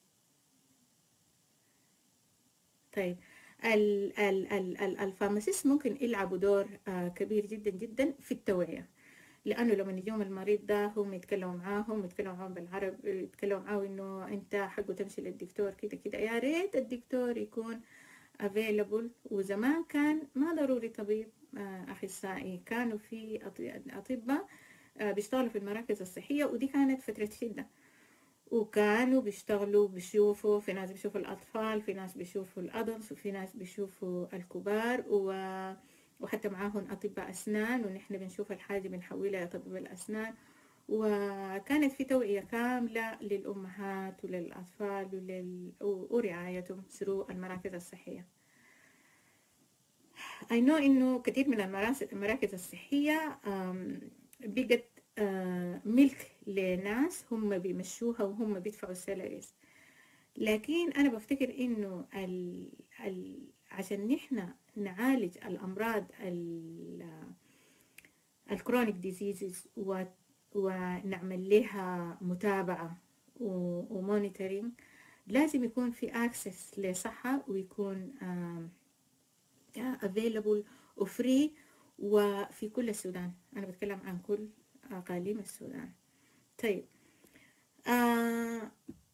طيب ال ال ال ال الفارماسيست ممكن يلعبوا دور آه كبير جدا جدا في التوعية. لأنه لما يجيهم المريض ده هم يتكلموا معاهم يتكلموا معاهم بالعرب، يتكلموا معاه إنه أنت حقه تمشي للدكتور كده كده. يا ريت الدكتور يكون available. وزمان كان ما ضروري طبيب آه أخصائي، كانوا في أطباء آه بيشتغلوا في المراكز الصحية، ودي كانت فترة شدة. وكانوا بيشتغلوا بيشوفوا، في ناس بيشوفوا الأطفال، في ناس بيشوفوا الأدلتس، وفي ناس بيشوفوا الكبار، و... وحتى معاهم أطباء أسنان، ونحن بنشوف الحاجة بنحولها لطبيب الأسنان. وكانت في توعية كاملة للأمهات وللأطفال ولل... ورعايتهم ثرو المراكز الصحية. I know إنه كثير من المراكز الصحية بقت آه ملك لناس هم بيمشوها وهم بيدفعوا السالاريز. لكن أنا بفتكر إنه ال ال عشان نحن نعالج الأمراض الكرونيك ديزيزز ونعمل لها متابعة ومونيتورينج، لازم يكون في access لصحة، ويكون آه available وفري وفي كل السودان. أنا بتكلم عن كل أقاليم السودان. طيب آه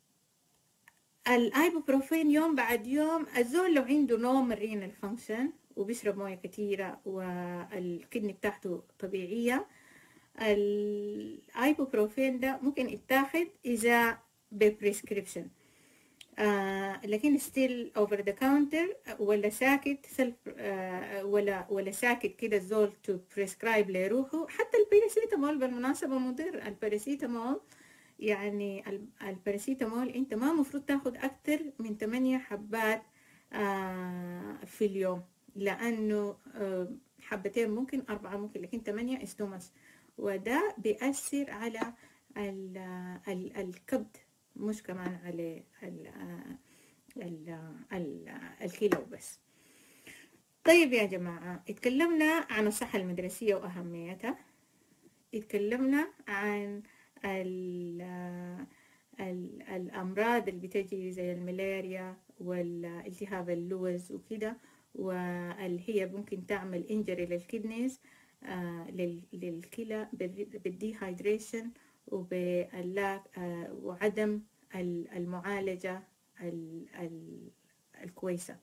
الأيبوبروفين يوم بعد يوم، الزول لو عنده نوم رينال فانكشن وبيشرب موية كتيرة والكدني بتاعته طبيعية، الأيبوبروفين ده ممكن يتاخد إذا ببريسكريبشن. آه لكن ستيل اوفر ذا كاونتر ولا ساكت سلف آه ولا ولا ساكت كده الزول تو بريسكرايب لروحه. حتى الباراسيتامول بالمناسبة مضر. الباراسيتامول يعني الباراسيتامول انت ما مفروض تاخد اكتر من ثمانية حبات آه في اليوم، لانه آه حبتين ممكن، اربعة ممكن، لكن ثمانية is too much. وده بيأثر على ال ال الكبد، مش كمان على ال ال ال الكلى وبس. طيب يا جماعة، اتكلمنا عن الصحة المدرسية وأهميتها، اتكلمنا عن ال ال الأمراض اللي بتجي زي الملاريا والالتهاب اللوز وكده، واللي هي ممكن تعمل انجري للكدنيز آه للكلى بالديهايدريشن وباللاك آه وعدم المعالجة ال ال الكويسة.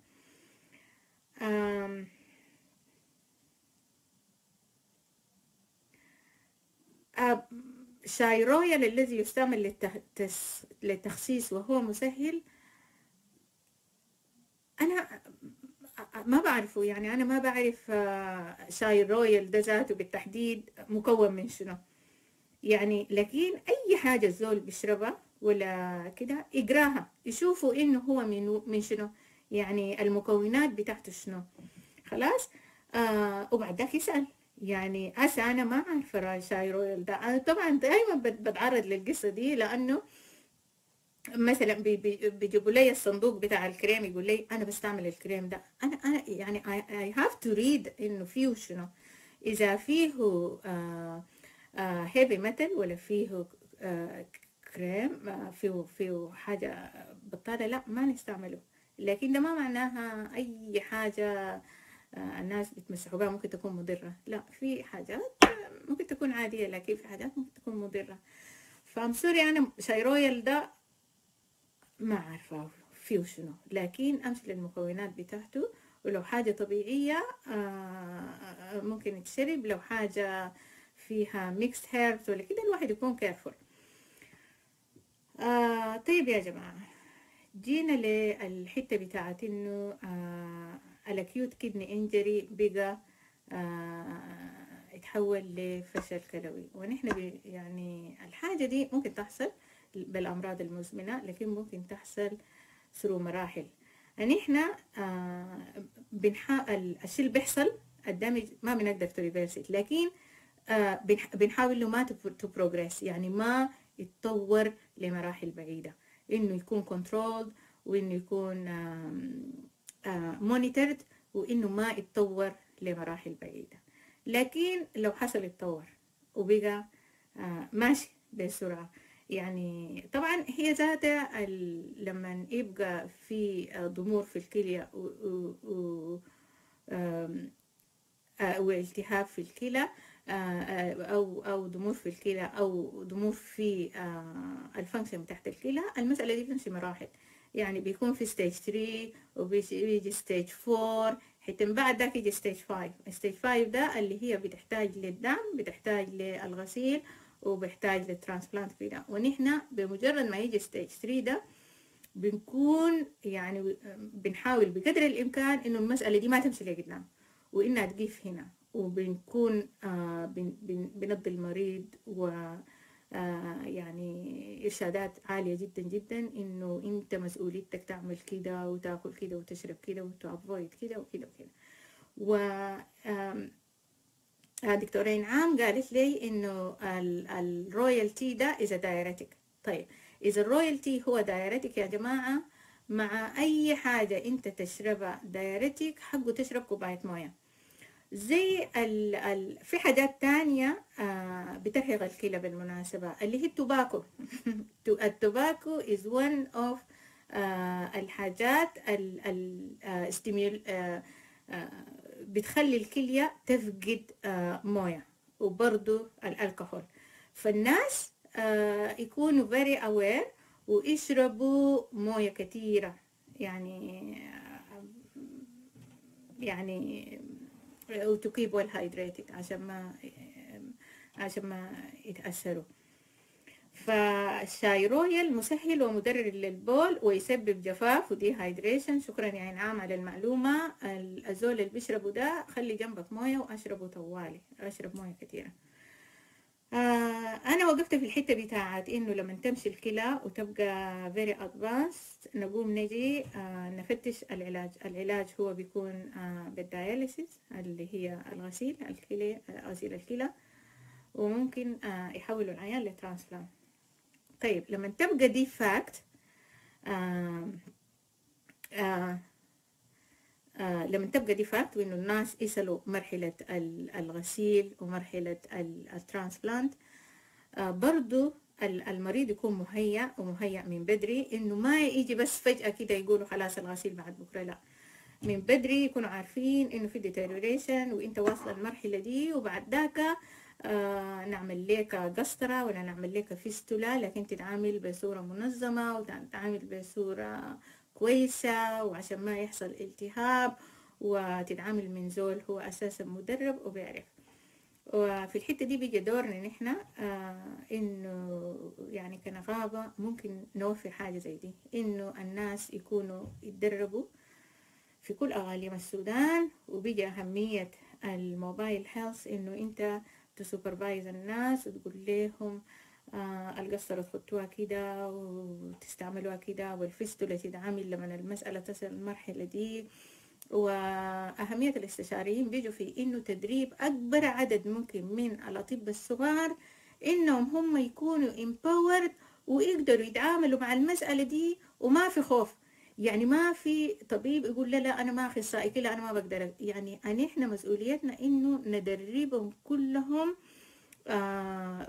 آم آه شاي رويال الذي يستعمل للتخسيس وهو مسهل، أنا ما بعرفه. يعني أنا ما بعرف شاي رويال ده ذاته بالتحديد مكون من شنو يعني، لكن أي حاجة الزول بيشربها ولا كده يقراها يشوفوا إنه هو من من شنو، يعني المكونات بتاعته شنو، خلاص. آه وبعد ذاك يسأل. يعني هسه أنا ما عارفة شاي رويال ده. أنا طبعا دائما بتعرض للقصة دي، لأنه مثلا بيجيبوا لي الصندوق بتاع الكريم، يقول لي انا بستعمل الكريم ده، انا انا يعني I, I have to read انه فيه شنو، اذا فيه آه آه هيفي ميتال ولا فيه آه كريم آه فيه فيه حاجه بطاله، لا ما نستعمله. لكن ده ما معناها اي حاجه آه الناس بتمسحوا بها ممكن تكون مضره، لا، في حاجات ممكن تكون عاديه، لكن في حاجات ممكن تكون مضره. فام سوري انا شاي رويال ده ما عارفة فيه شنو، لكن امشي للمكونات بتاعته، ولو حاجة طبيعية آه ممكن تشرب، لو حاجة فيها ميكس هيربس ولا كده الواحد يكون كيرفول. آه طيب يا جماعة، جينا للحتة بتاعت انه آه الاكيوت كدني انجري بقى آه يتحول لفشل كلوي، ونحن بي يعني الحاجة دي ممكن تحصل بالامراض المزمنة، لكن ممكن تحصل ثرو مراحل. يعني احنا آه بنحاول الشيء اللي بيحصل الدمج ما بنقدر تريفيرس، لكن آه بنحاول انه ما تبروجريس، يعني ما يتطور لمراحل بعيدة، انه يكون كنترول، وانه يكون مونيتورد، وانه ما يتطور لمراحل بعيدة. لكن لو حصل يتطور وبقى آه ماشي بسرعة، يعني طبعا هي ذاتها لما يبقى في ضمور في الكلية والتهاب في الكلى او او ضمور في الكلى او ضمور في الفانكشن تحت الكلى، المسألة دي بتمشي مراحل، يعني بيكون في ستيج ثلاثة وبيجي ستيج أربعة، حتى من بعد ذاك يجي ستيج خمسة. ستيج خمسة ده اللي هي بتحتاج للدم، بتحتاج للغسيل، وبيحتاج للترانسبلانت كده. ونحن بمجرد ما يجي ستيج ثلاثة ده بنكون يعني بنحاول بقدر الامكان انه المسألة دي ما تمشي لقدام، وانها تقف هنا، وبنكون آه بن بن بنضي المريض، و آه يعني إرشادات عالية جدا جدا إنه أنت مسؤوليتك تعمل كده وتاكل كده وتشرب كده وتافويد كده وكده وكده. و دكتورة إنعام قالت لي إنه الرويالتي ده إذا دايرتك. طيب إذا الرويالتي هو دايرتك يا جماعة، مع أي حاجة أنت تشربها دايرتك حقه تشرب كوباية موية. زي ال ال في حاجات تانية آه بترهق الكلى بالمناسبة، اللي هي التوباكو. التوباكو is one of آه الحاجات ال ال آه استيميول آه آه بتخلي الكلية تفقد آه موية، وبرضو الكحول. فالناس آه يكونوا very aware ويشربوا موية كتيرة، يعني آه يعني to keep well hydrated عشان ما عشان ما يتأثروا. فالشاي رويال مسهل ومدرر للبول ويسبب جفاف ودي هايدريشن. شكرا يا إنعام على المعلومة. الزول اللي بيشربوا ده خلي جنبك موية وأشربه طوالي، أشرب موية كتيرة. آه أنا وقفت في الحتة بتاعت إنه لما تمشي الكلى وتبقى very advanced نقوم نجي آه نفتش العلاج. العلاج هو بيكون آه بالدياليسيس اللي هي الغسيل الكلى، غسيل الكلى، وممكن آه يحولوا العيان لترانسبلانت. طيب لما تبقى دي فاكت آه آه آه لما تبقى دي فاكت وإنه الناس يصلوا مرحلة الغسيل ومرحلة الترانسبلانت، آه برضو المريض يكون مهيأ ومهيأ من بدري، إنه ما يجي بس فجأة كده يقولوا خلاص الغسيل بعد بكرة، لا، من بدري يكونوا عارفين إنه في deterioration وإنت واصل المرحلة دي، وبعد ذاك آه نعمل لك قسطرة ولا نعمل لك فيستولا، لكن تتعامل بصورة منظمة وتتعامل بصورة كويسة وعشان ما يحصل التهاب، وتتعامل من زول هو أساسا مدرب وبيعرف. وفي الحتة دي بيجي دورنا نحن آه إنه يعني كنقابة ممكن نوفر حاجة زي دي، إنه الناس يكونوا يتدربوا في كل أقاليم السودان. وبيجي أهمية الموبايل هيلث إنه أنت تسوبرفايز الناس وتقول لهم آه القسطرة تحطوها كده وتستعملوها كده، والفيستولا تتعامل لما المسألة تصل المرحلة دي. وأهمية الاستشاريين بيجوا في إنه تدريب أكبر عدد ممكن من الأطباء الصغار، إنهم هم يكونوا empowered ويقدروا يتعاملوا مع المسألة دي وما في خوف. يعني ما في طبيب يقول لا لا أنا ما أخصائي كده أنا ما بقدر، يعني أن إحنا مسؤوليتنا إنه ندربهم كلهم آه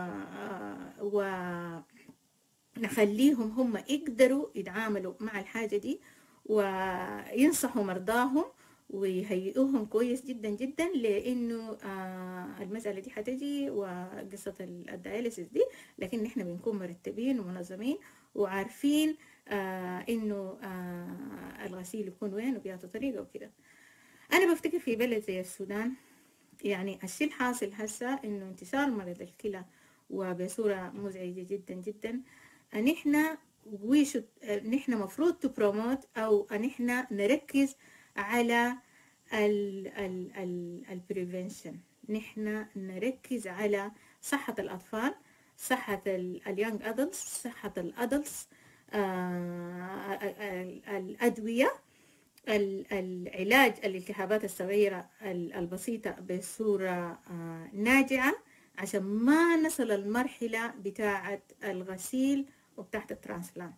آه ونخليهم هم يقدروا يتعاملوا مع الحاجة دي وينصحوا مرضاهم ويهيئوهم كويس جدا جدا، لانه آه المسألة دي حتجي وقصة الدياليسيس دي، لكن نحن بنكون مرتبين ومنظمين وعارفين آه انه آه الغسيل يكون وين وبيعطوا طريقة وكده. انا بفتكر في بلد زي السودان، يعني الشيء الحاصل هسه انه انتشار مرض الكلى وبصورة مزعجة جدا جدا. نحن ويشد نحن مفروض تبروموت او نحن نركز على ال ال ال البريفنشن. نحن نركز على صحة الأطفال، صحة اليونج أدلتس، صحة الأدلتس، الأدوية، العلاج الالتهابات الصغيرة البسيطة بصورة ناجعة، عشان ما نصل المرحلة بتاعة الغسيل وبتاعة الترانسبلانت.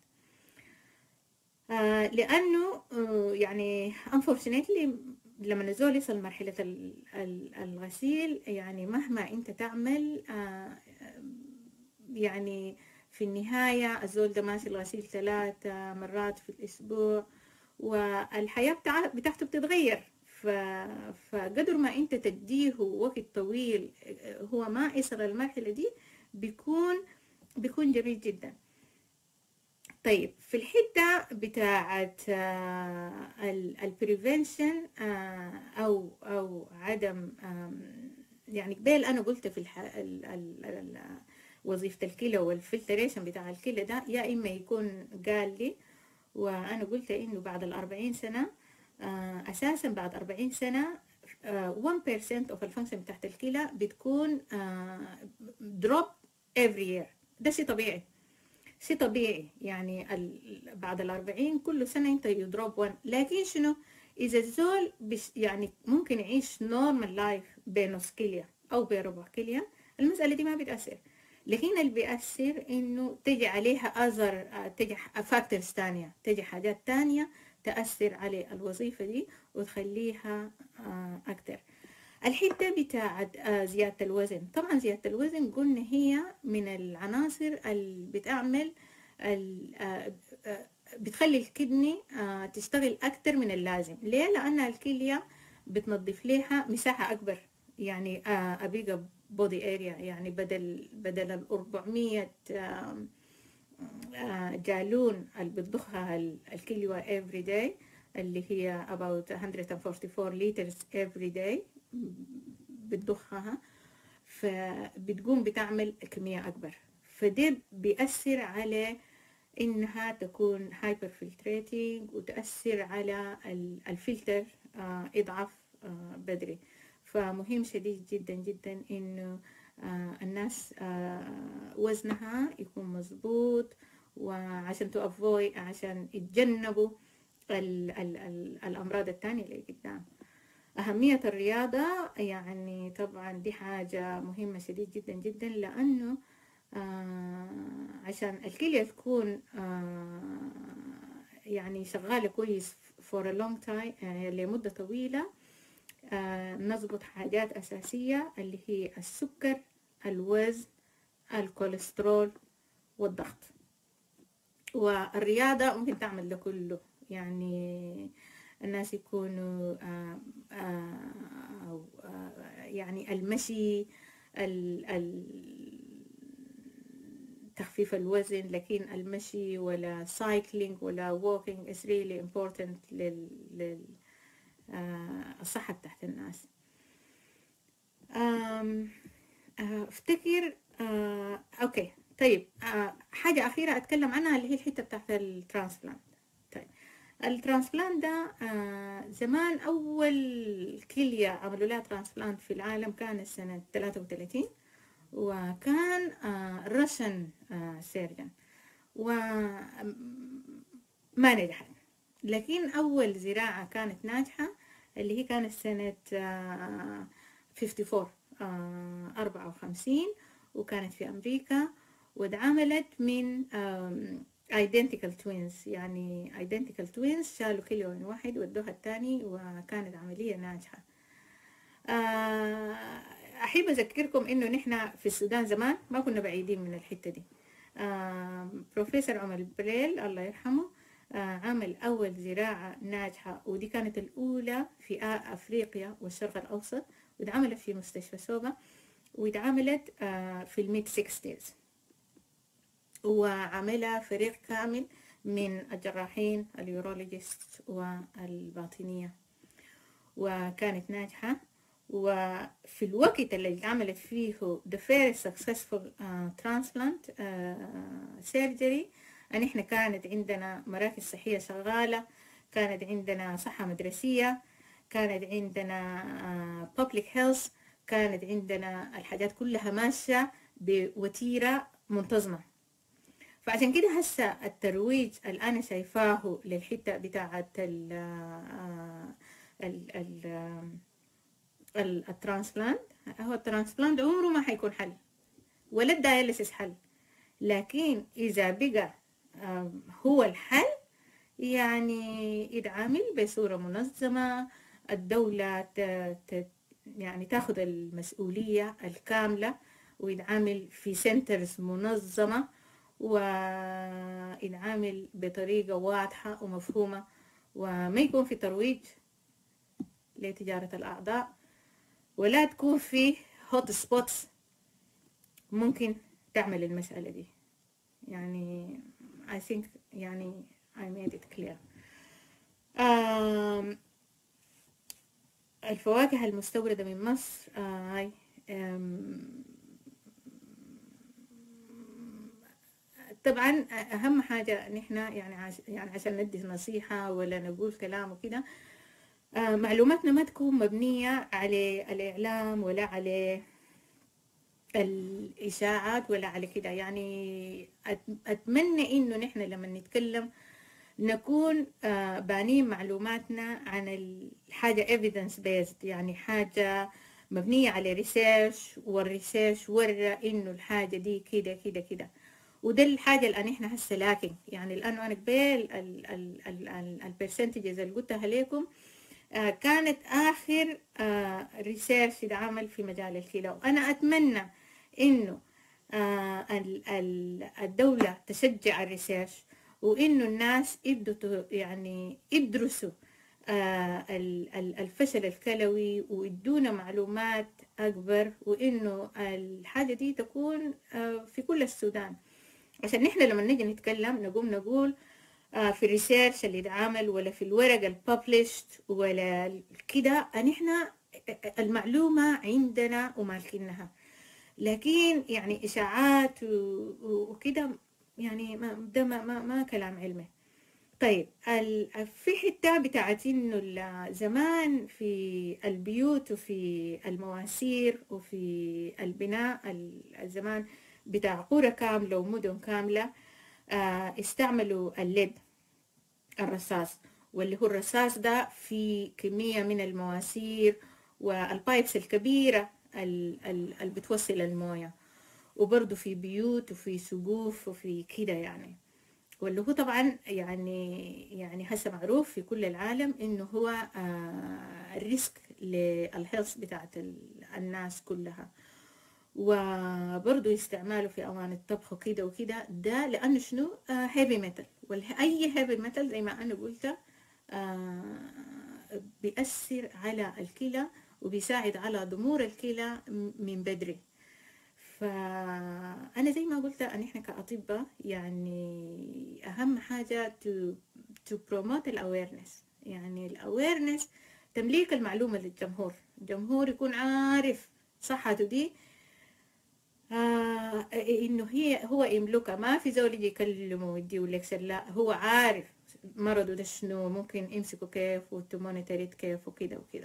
آه لأنه آه يعني unfortunately لما الزول يصل مرحلة الغسيل، يعني مهما أنت تعمل آه يعني في النهاية الزول ده ماشي الغسيل ثلاثة مرات في الأسبوع، والحياة بتاعته بتتغير. فقدر ما انت تديه وقت طويل هو ما يصل المرحلة دي، بيكون بيكون جميل جدا. طيب في الحتة بتاعت البريفنشن او او عدم يعني قبل انا قلت في الح... ال... ال... ال... وظيفة الكلى والفلتريشن بتاع الكلى ده، يا اما يكون قال لي وأنا قلت إنه بعد الأربعين سنة آه أساسا بعد أربعين سنة one percent of الفانكشن تحت الكلى بتكون آه drop every year. ده شيء طبيعي، شيء طبيعي يعني بعد الأربعين كل سنة أنت يضرب one. لكن شنو إذا الزول يعني ممكن يعيش normal life بنص كلية أو بربع كلية، المسألة دي ما بتأثر. لكن اللي بيأثر إنه تجي عليها أزر، تجي فاكتورز تانية، تجي حاجات تانية تأثر على الوظيفة دي وتخليها أكتر. الحتة بتاعت زيادة الوزن، طبعا زيادة الوزن قلنا هي من العناصر اللي بتعمل بتخلي الكدني تشتغل أكتر من اللازم. ليه؟ لأن الكلية بتنظف لها مساحة أكبر، يعني أبيجا بودي اريا، يعني بدل بدل ال أربعمية جالون اللي بتضخها الكلية every day اللي هي about one hundred forty-four liters every day بتضخها، فبتقوم بتعمل كمية أكبر. فده بيأثر على إنها تكون هايبر فلتريتنج وتأثر على الفلتر يضعف بدري. فمهم شديد جدا جدا إنه آه الناس آه وزنها يكون مظبوط، وعشان تأفوي عشان يتجنبوا ال ال ال الأمراض التانية اللي قدام. أهمية الرياضة يعني طبعا دي حاجة مهمة شديد جدا جدا، لأنه آه عشان الكلية تكون آه يعني شغالة كويس for a long time يعني لمدة طويلة، آه نظبط حاجات أساسية اللي هي السكر، الوزن، الكوليسترول والضغط. والرياضة ممكن تعمل ده كله، يعني الناس يكونوا آه آه آه يعني المشي، تخفيف الوزن، لكن المشي ولا سايكلينج ولا ووكينج is really important لل, لل الصحة بتاعت الناس. افتكر آه، اوكي طيب آه، حاجة أخيرة أتكلم عنها اللي هي الحتة بتاعت الترانسبلانت. طيب الترانسبلانت ده آه، زمان أول كلية عملوا لها ترانسبلانت في العالم كان سنة ثلاثة وثلاثين، وكان آه، رشن آه، سيرجن وما نجحت. لكن أول زراعة كانت ناجحة اللي هي كانت سنة خمسة وخمسين أربعة وخمسين، وكانت في أمريكا، واتعملت من identical twins، يعني identical twins شالوا كلية من واحد ودوها الثاني، وكانت عملية ناجحة. أحب أذكركم إنه نحن في السودان زمان ما كنا بعيدين من الحتة دي. بروفيسور عمر بريل الله يرحمه عمل أول زراعة ناجحة، ودي كانت الأولى في أفريقيا والشرق الأوسط، واتعملت في مستشفى سوبا، واتعملت في الميد ستينز، وعملها فريق كامل من الجراحين اليورولوجيست والباطنية، وكانت ناجحة. وفي الوقت اللي عملت فيه the very successful uh, transplant uh, surgery، أن إحنا كانت عندنا مراكز صحية شغالة، كانت عندنا صحة مدرسية، كانت عندنا uh, public health، كانت عندنا الحاجات كلها ماشية بوتيرة منتظمة. فعشان كده هسه الترويج اللي أنا شايفاه للحتة بتاعة ال ال ال الترانسبلانت، هو الترانسبلانت عمره ما حيكون حل، ولا الداياليسيس حل، لكن إذا بقى هو الحل يعني يتعامل بصورة منظمة، الدولة ت... ت... يعني تاخد المسؤولية الكاملة، ويتعامل في سنترز منظمة، ويتعامل بطريقة واضحة ومفهومة، وما يكون في ترويج لتجارة الأعضاء، ولا تكون في هوت سبوتس ممكن تعمل المسألة دي. يعني I think يعني I made it clear. um, الفواكه المستوردة من مصر آه um, طبعا أهم حاجة نحن يعني عش يعني عشان ندي نصيحة ولا نقول كلام وكده، آه معلوماتنا ما تكون مبنية على الإعلام ولا على الإشاعات ولا على كده. يعني أتمنى إنه نحن لما نتكلم نكون آه بانين معلوماتنا عن الحاجة evidence based، يعني حاجة مبنية على ريسيرش، والريسيرش ورى إنه الحاجة دي كده كده كده. وده الحاجة اللي احنا هسه لاكن يعني الآن أنا قبل البرسنتجز اللي قلتها لكم آه كانت آخر آه ريسيرش يتعمل في مجال الكلى. وأنا أتمنى إنه آه الدولة تشجع الريسيرش، وإنه الناس يبدوا يعني يدرسوا آه الفشل الكلوي ويدونا معلومات أكبر، وإنه الحاجة دي تكون آه في كل السودان، عشان نحن لما نيجي نتكلم نقوم نقول آه في الريسيرش اللي اتعمل ولا في الورق الببلشت ولا كده، ان احنا المعلومة عندنا ومالكينها. لكن يعني اشاعات وكده يعني ما ده ما, ما, ما كلام علمي. طيب في حتة بتاعت انه زمان في البيوت وفي المواسير وفي البناء الزمان بتاع قرى كاملة ومدن كاملة آه استعملوا الليد الرصاص، واللي هو الرصاص ده في كمية من المواسير والبايبس الكبيرة اللي بتوصل الموية، وبرضو في بيوت وفي سقوف وفي كده يعني. واللي هو طبعا يعني يعني هسه معروف في كل العالم انه هو آه الريسك للهيلث بتاعت الناس كلها. وبرضو استعماله في اواني الطبخ وكده وكده، ده لانه شنو آه هيفي ميتال، واي هيفي ميتال زي ما انا قلت آه بيأثر على الكلى وبيساعد على ضمور الكلى من بدري. فأنا زي ما قلت أن إحنا كأطباء يعني أهم حاجة to, to promote ال awareness، يعني ال awareness تمليك المعلومة للجمهور، الجمهور يكون عارف صحته دي آه إنه هي هو يملكها، ما في زول يجي يكلمه ويديه ليكسر، لا هو عارف مرضه ده شنو، ممكن يمسكه كيف وتمونيتريت كيف وكده وكده.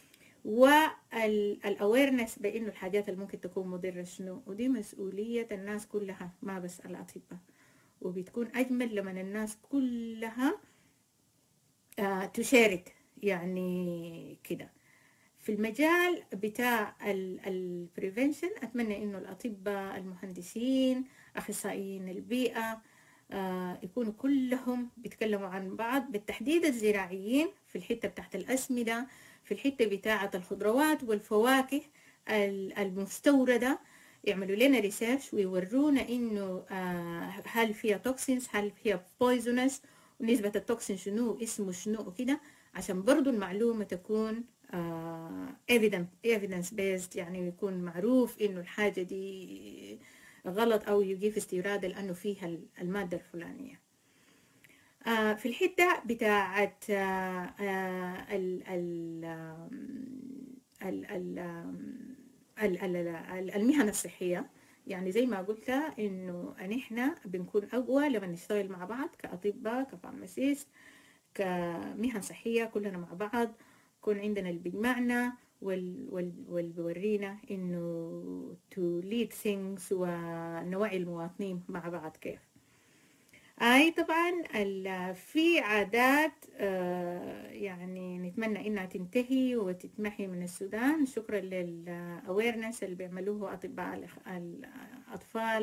والاويرنس بانه الحاجات اللي ممكن تكون مضره شنو، ودي مسؤوليه الناس كلها ما بس الاطباء. وبتكون اجمل لما الناس كلها آه تشارك يعني كده في المجال بتاع البريفنشن. اتمنى انه الاطباء، المهندسين، اخصائيين البيئه آه يكونوا كلهم بيتكلموا عن بعض، بالتحديد الزراعيين في الحته بتاعت الاسمده، في الحته بتاعه الخضروات والفواكه المستورده، يعملوا لنا ريسيرش ويورونا انه آه هل فيها توكسينز، هل فيها بويزونس، ونسبة التوكسين شنو، اسمه شنو وكده، عشان برضو المعلومة تكون آه evidence evidence based، يعني يكون معروف إنه الحاجة دي غلط أو يجي في استيراد لأنه فيها المادة الفلانية. آه في الحتة بتاعة آه آه ال ال ال ال ال- ال- المهن الصحية، يعني زي ما قلت إنه نحن بنكون أقوى لما نشتغل مع بعض كأطباء كفارماسيست كمهن صحية كلنا مع بعض، يكون عندنا اللي بيجمعنا وال وال واللي بيورينا إنه to lead things ونوعي المواطنين مع بعض كيف. اي طبعا ال- في عادات آه، يعني نتمنى انها تنتهي وتتمحي من السودان، شكرا للاويرنس اللي بيعملوه اطباء الأخ- الاطفال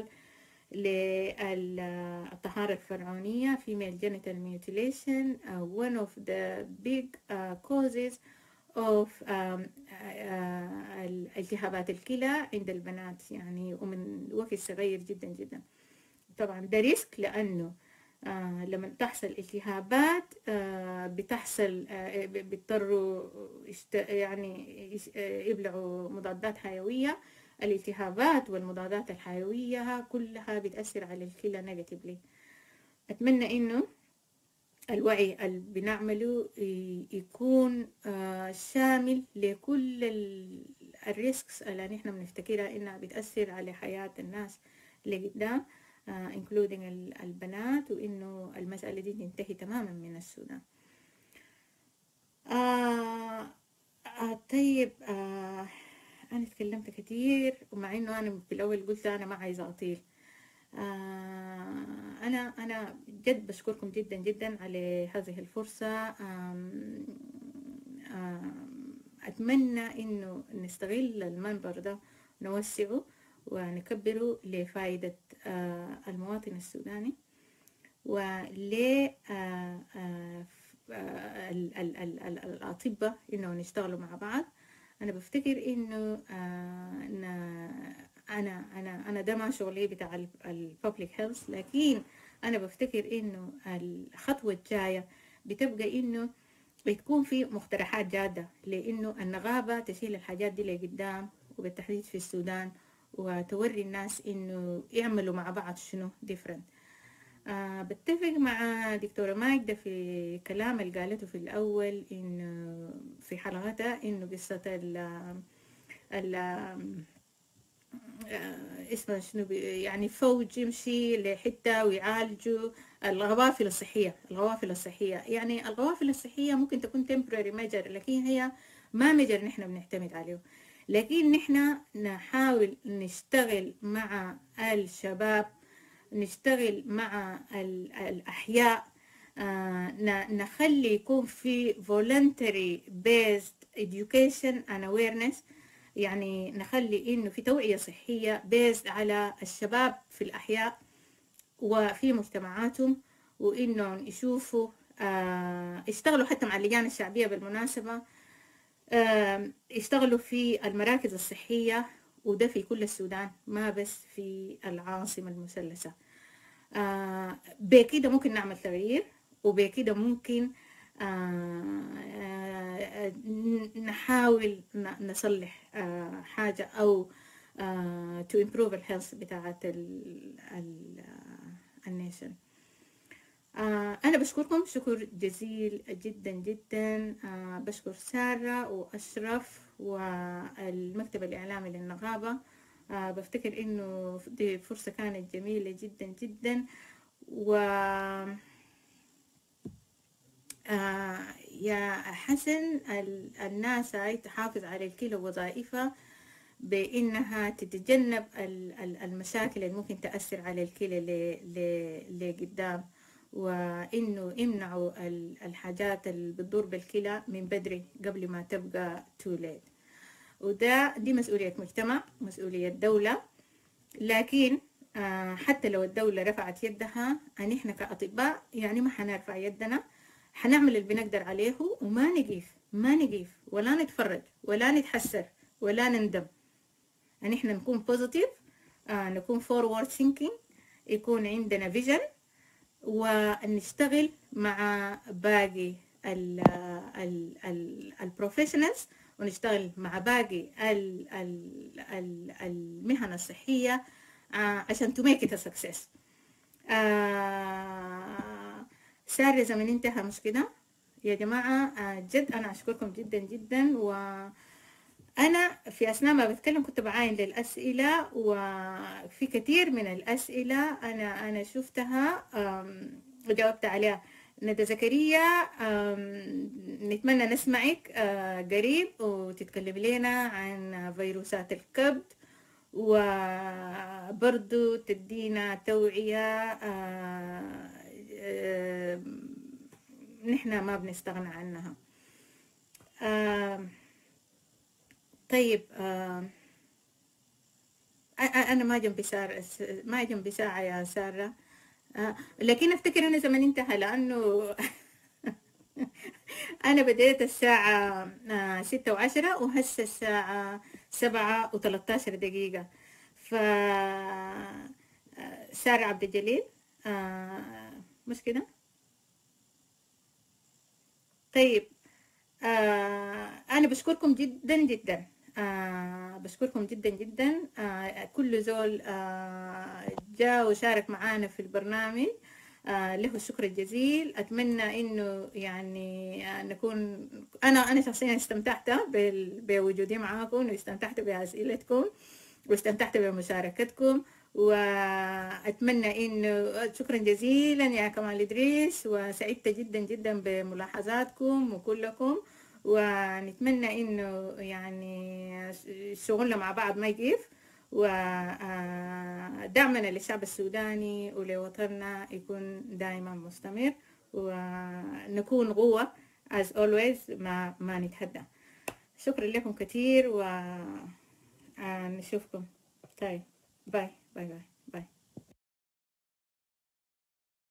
للطهارة الفرعونية female genital mutilation uh, one of the big uh, causes of um, uh, التهابات الكلى عند البنات، يعني ومن وقت صغير جدا جدا. طبعا ده ريسك لأنه آه لما تحصل التهابات آه بتحصل آه بيضطروا يعني يبلعوا مضادات حيوية. الالتهابات والمضادات الحيوية كلها بتأثر على الكلى نيجاتيفلي. أتمنى إنه الوعي اللي بنعمله يكون آه شامل لكل الريسكس اللي نحن بنفتكرها إنها بتأثر على حياة الناس اللي قدام Uh, including البنات، وإنه المسألة دي تنتهي تماما من السودان. آه آه طيب آه أنا تكلمت كتير، ومع إنه أنا في الأول قلت أنا ما عايزة أطيل. آه أنا أنا جد بشكركم جدا جدا على هذه الفرصة. آم آم أتمنى إنه نستغل المنبر ده ونوسعه ونكبره لفائدة آه المواطن السوداني وللأطباء إنه نشتغلوا مع بعض. أنا بفتكر إنه آه أنا أنا أنا ده ما شغلي بتاع الببليك هيلث، لكن أنا بفتكر إنه الخطوة الجاية بتبقى إنه بتكون في مقترحات جادة لإنه النغابة تشيل الحاجات دي لقدام، وبالتحديد في السودان، وتوري الناس إنه يعملوا مع بعض شنو different. آه بتفق مع دكتورة ماجدة في كلام اللي قالته في الأول إنه في حلقتها إنه قصة ال ال اسمه شنو يعني فوج يمشي لحتة ويعالجوا الغوافل الصحية. الغوافل الصحية يعني الغوافل الصحية ممكن تكون temporary measure، لكن هي ما ميجر نحن بنعتمد عليه، لكن نحن نحاول نشتغل مع الشباب، نشتغل مع الأحياء، آه نخلي يكون في voluntary based education and awareness، يعني نخلي إنه في توعية صحية based على الشباب في الأحياء وفي مجتمعاتهم، وإنه يشوفوا آه يشتغلوا حتى مع اللجان الشعبية بالمناسبة، آه يشتغلوا في المراكز الصحية، وده في كل السودان ما بس في العاصمة المثلثة. آه بكده ممكن نعمل تغيير، وبكده ممكن آه آه نحاول نصلح آه حاجة أو آه to improve الهيلث بتاعت النيشن. آه أنا بشكركم شكر جزيل جدا جدا. آه بشكر سارة وأشرف والمكتب الإعلامي للنغابة. آه بفتكر إنه دي فرصة كانت جميلة جدا جدا. و آه يا حسن الناس هاي تحافظ على الكلى وظائفها بإنها تتجنب المشاكل اللي ممكن تأثر على الكلى لقدام، وإنه يمنعوا الحاجات اللي بتضر بالكلى من بدري قبل ما تبقى too late. وده دي مسؤولية مجتمع، مسؤولية دولة، لكن آه حتى لو الدولة رفعت يدها نحن كأطباء يعني ما حنرفع يدنا، حنعمل اللي بنقدر عليه وما نقيف ما نقيف ولا نتفرج ولا نتحسر ولا نندم. يعني احنا نكون بوزيتيف، آه نكون فورورد ثينكينج، يكون عندنا فيجن، ونشتغل مع باقي البروفيشنالز، ونشتغل مع باقي ال ال ال المهن الصحية آه عشان to make it a success. آه ساري زمن انتهى مش كده يا جماعة؟ آه جد أنا أشكركم جدا جدا. وأنا في أثناء ما بتكلم كنت بعاين للأسئلة، وفي كثير من الأسئلة أنا أنا شفتها وجاوبت عليها. ندى زكريا نتمنى نسمعك آه قريب وتتكلم لنا عن فيروسات الكبد، وبرضو تدينا توعية آه آه نحن ما بنستغنى عنها. آه طيب آه أنا ما جنبي سارة، ما جنبي ساعة يا سارة، آه لكن أفتكر أنا زمان انتهى، لأنه أنا بديت الساعة آه ستة وعشرة وهسه الساعة سبعة وثلاثة عشر دقيقة. ف سارة عبد الجليل آه مش كده؟ طيب آه أنا بشكركم جدا جدا، آه بشكركم جدا جدا. آه كل زول آه جاء وشارك معانا في البرنامج آه له الشكر الجزيل. أتمنى إنه يعني آه نكون أنا أنا شخصيا استمتعت بوجودي معاكم، واستمتعت بأسئلتكم، واستمتعت بمشاركتكم، وأتمنى إنه شكرا جزيلا يا كمال إدريس، وسعدت جدا جدا بملاحظاتكم وكلكم، ونتمنى إنه يعني شغلنا مع بعض ما يقف، ودعمنا للشعب السوداني ولوطننا يكون دائما مستمر، ونكون قوة as always ما ما نتهدى. شكرا لكم كثير، ونشوفكم. طيب باي باي باي.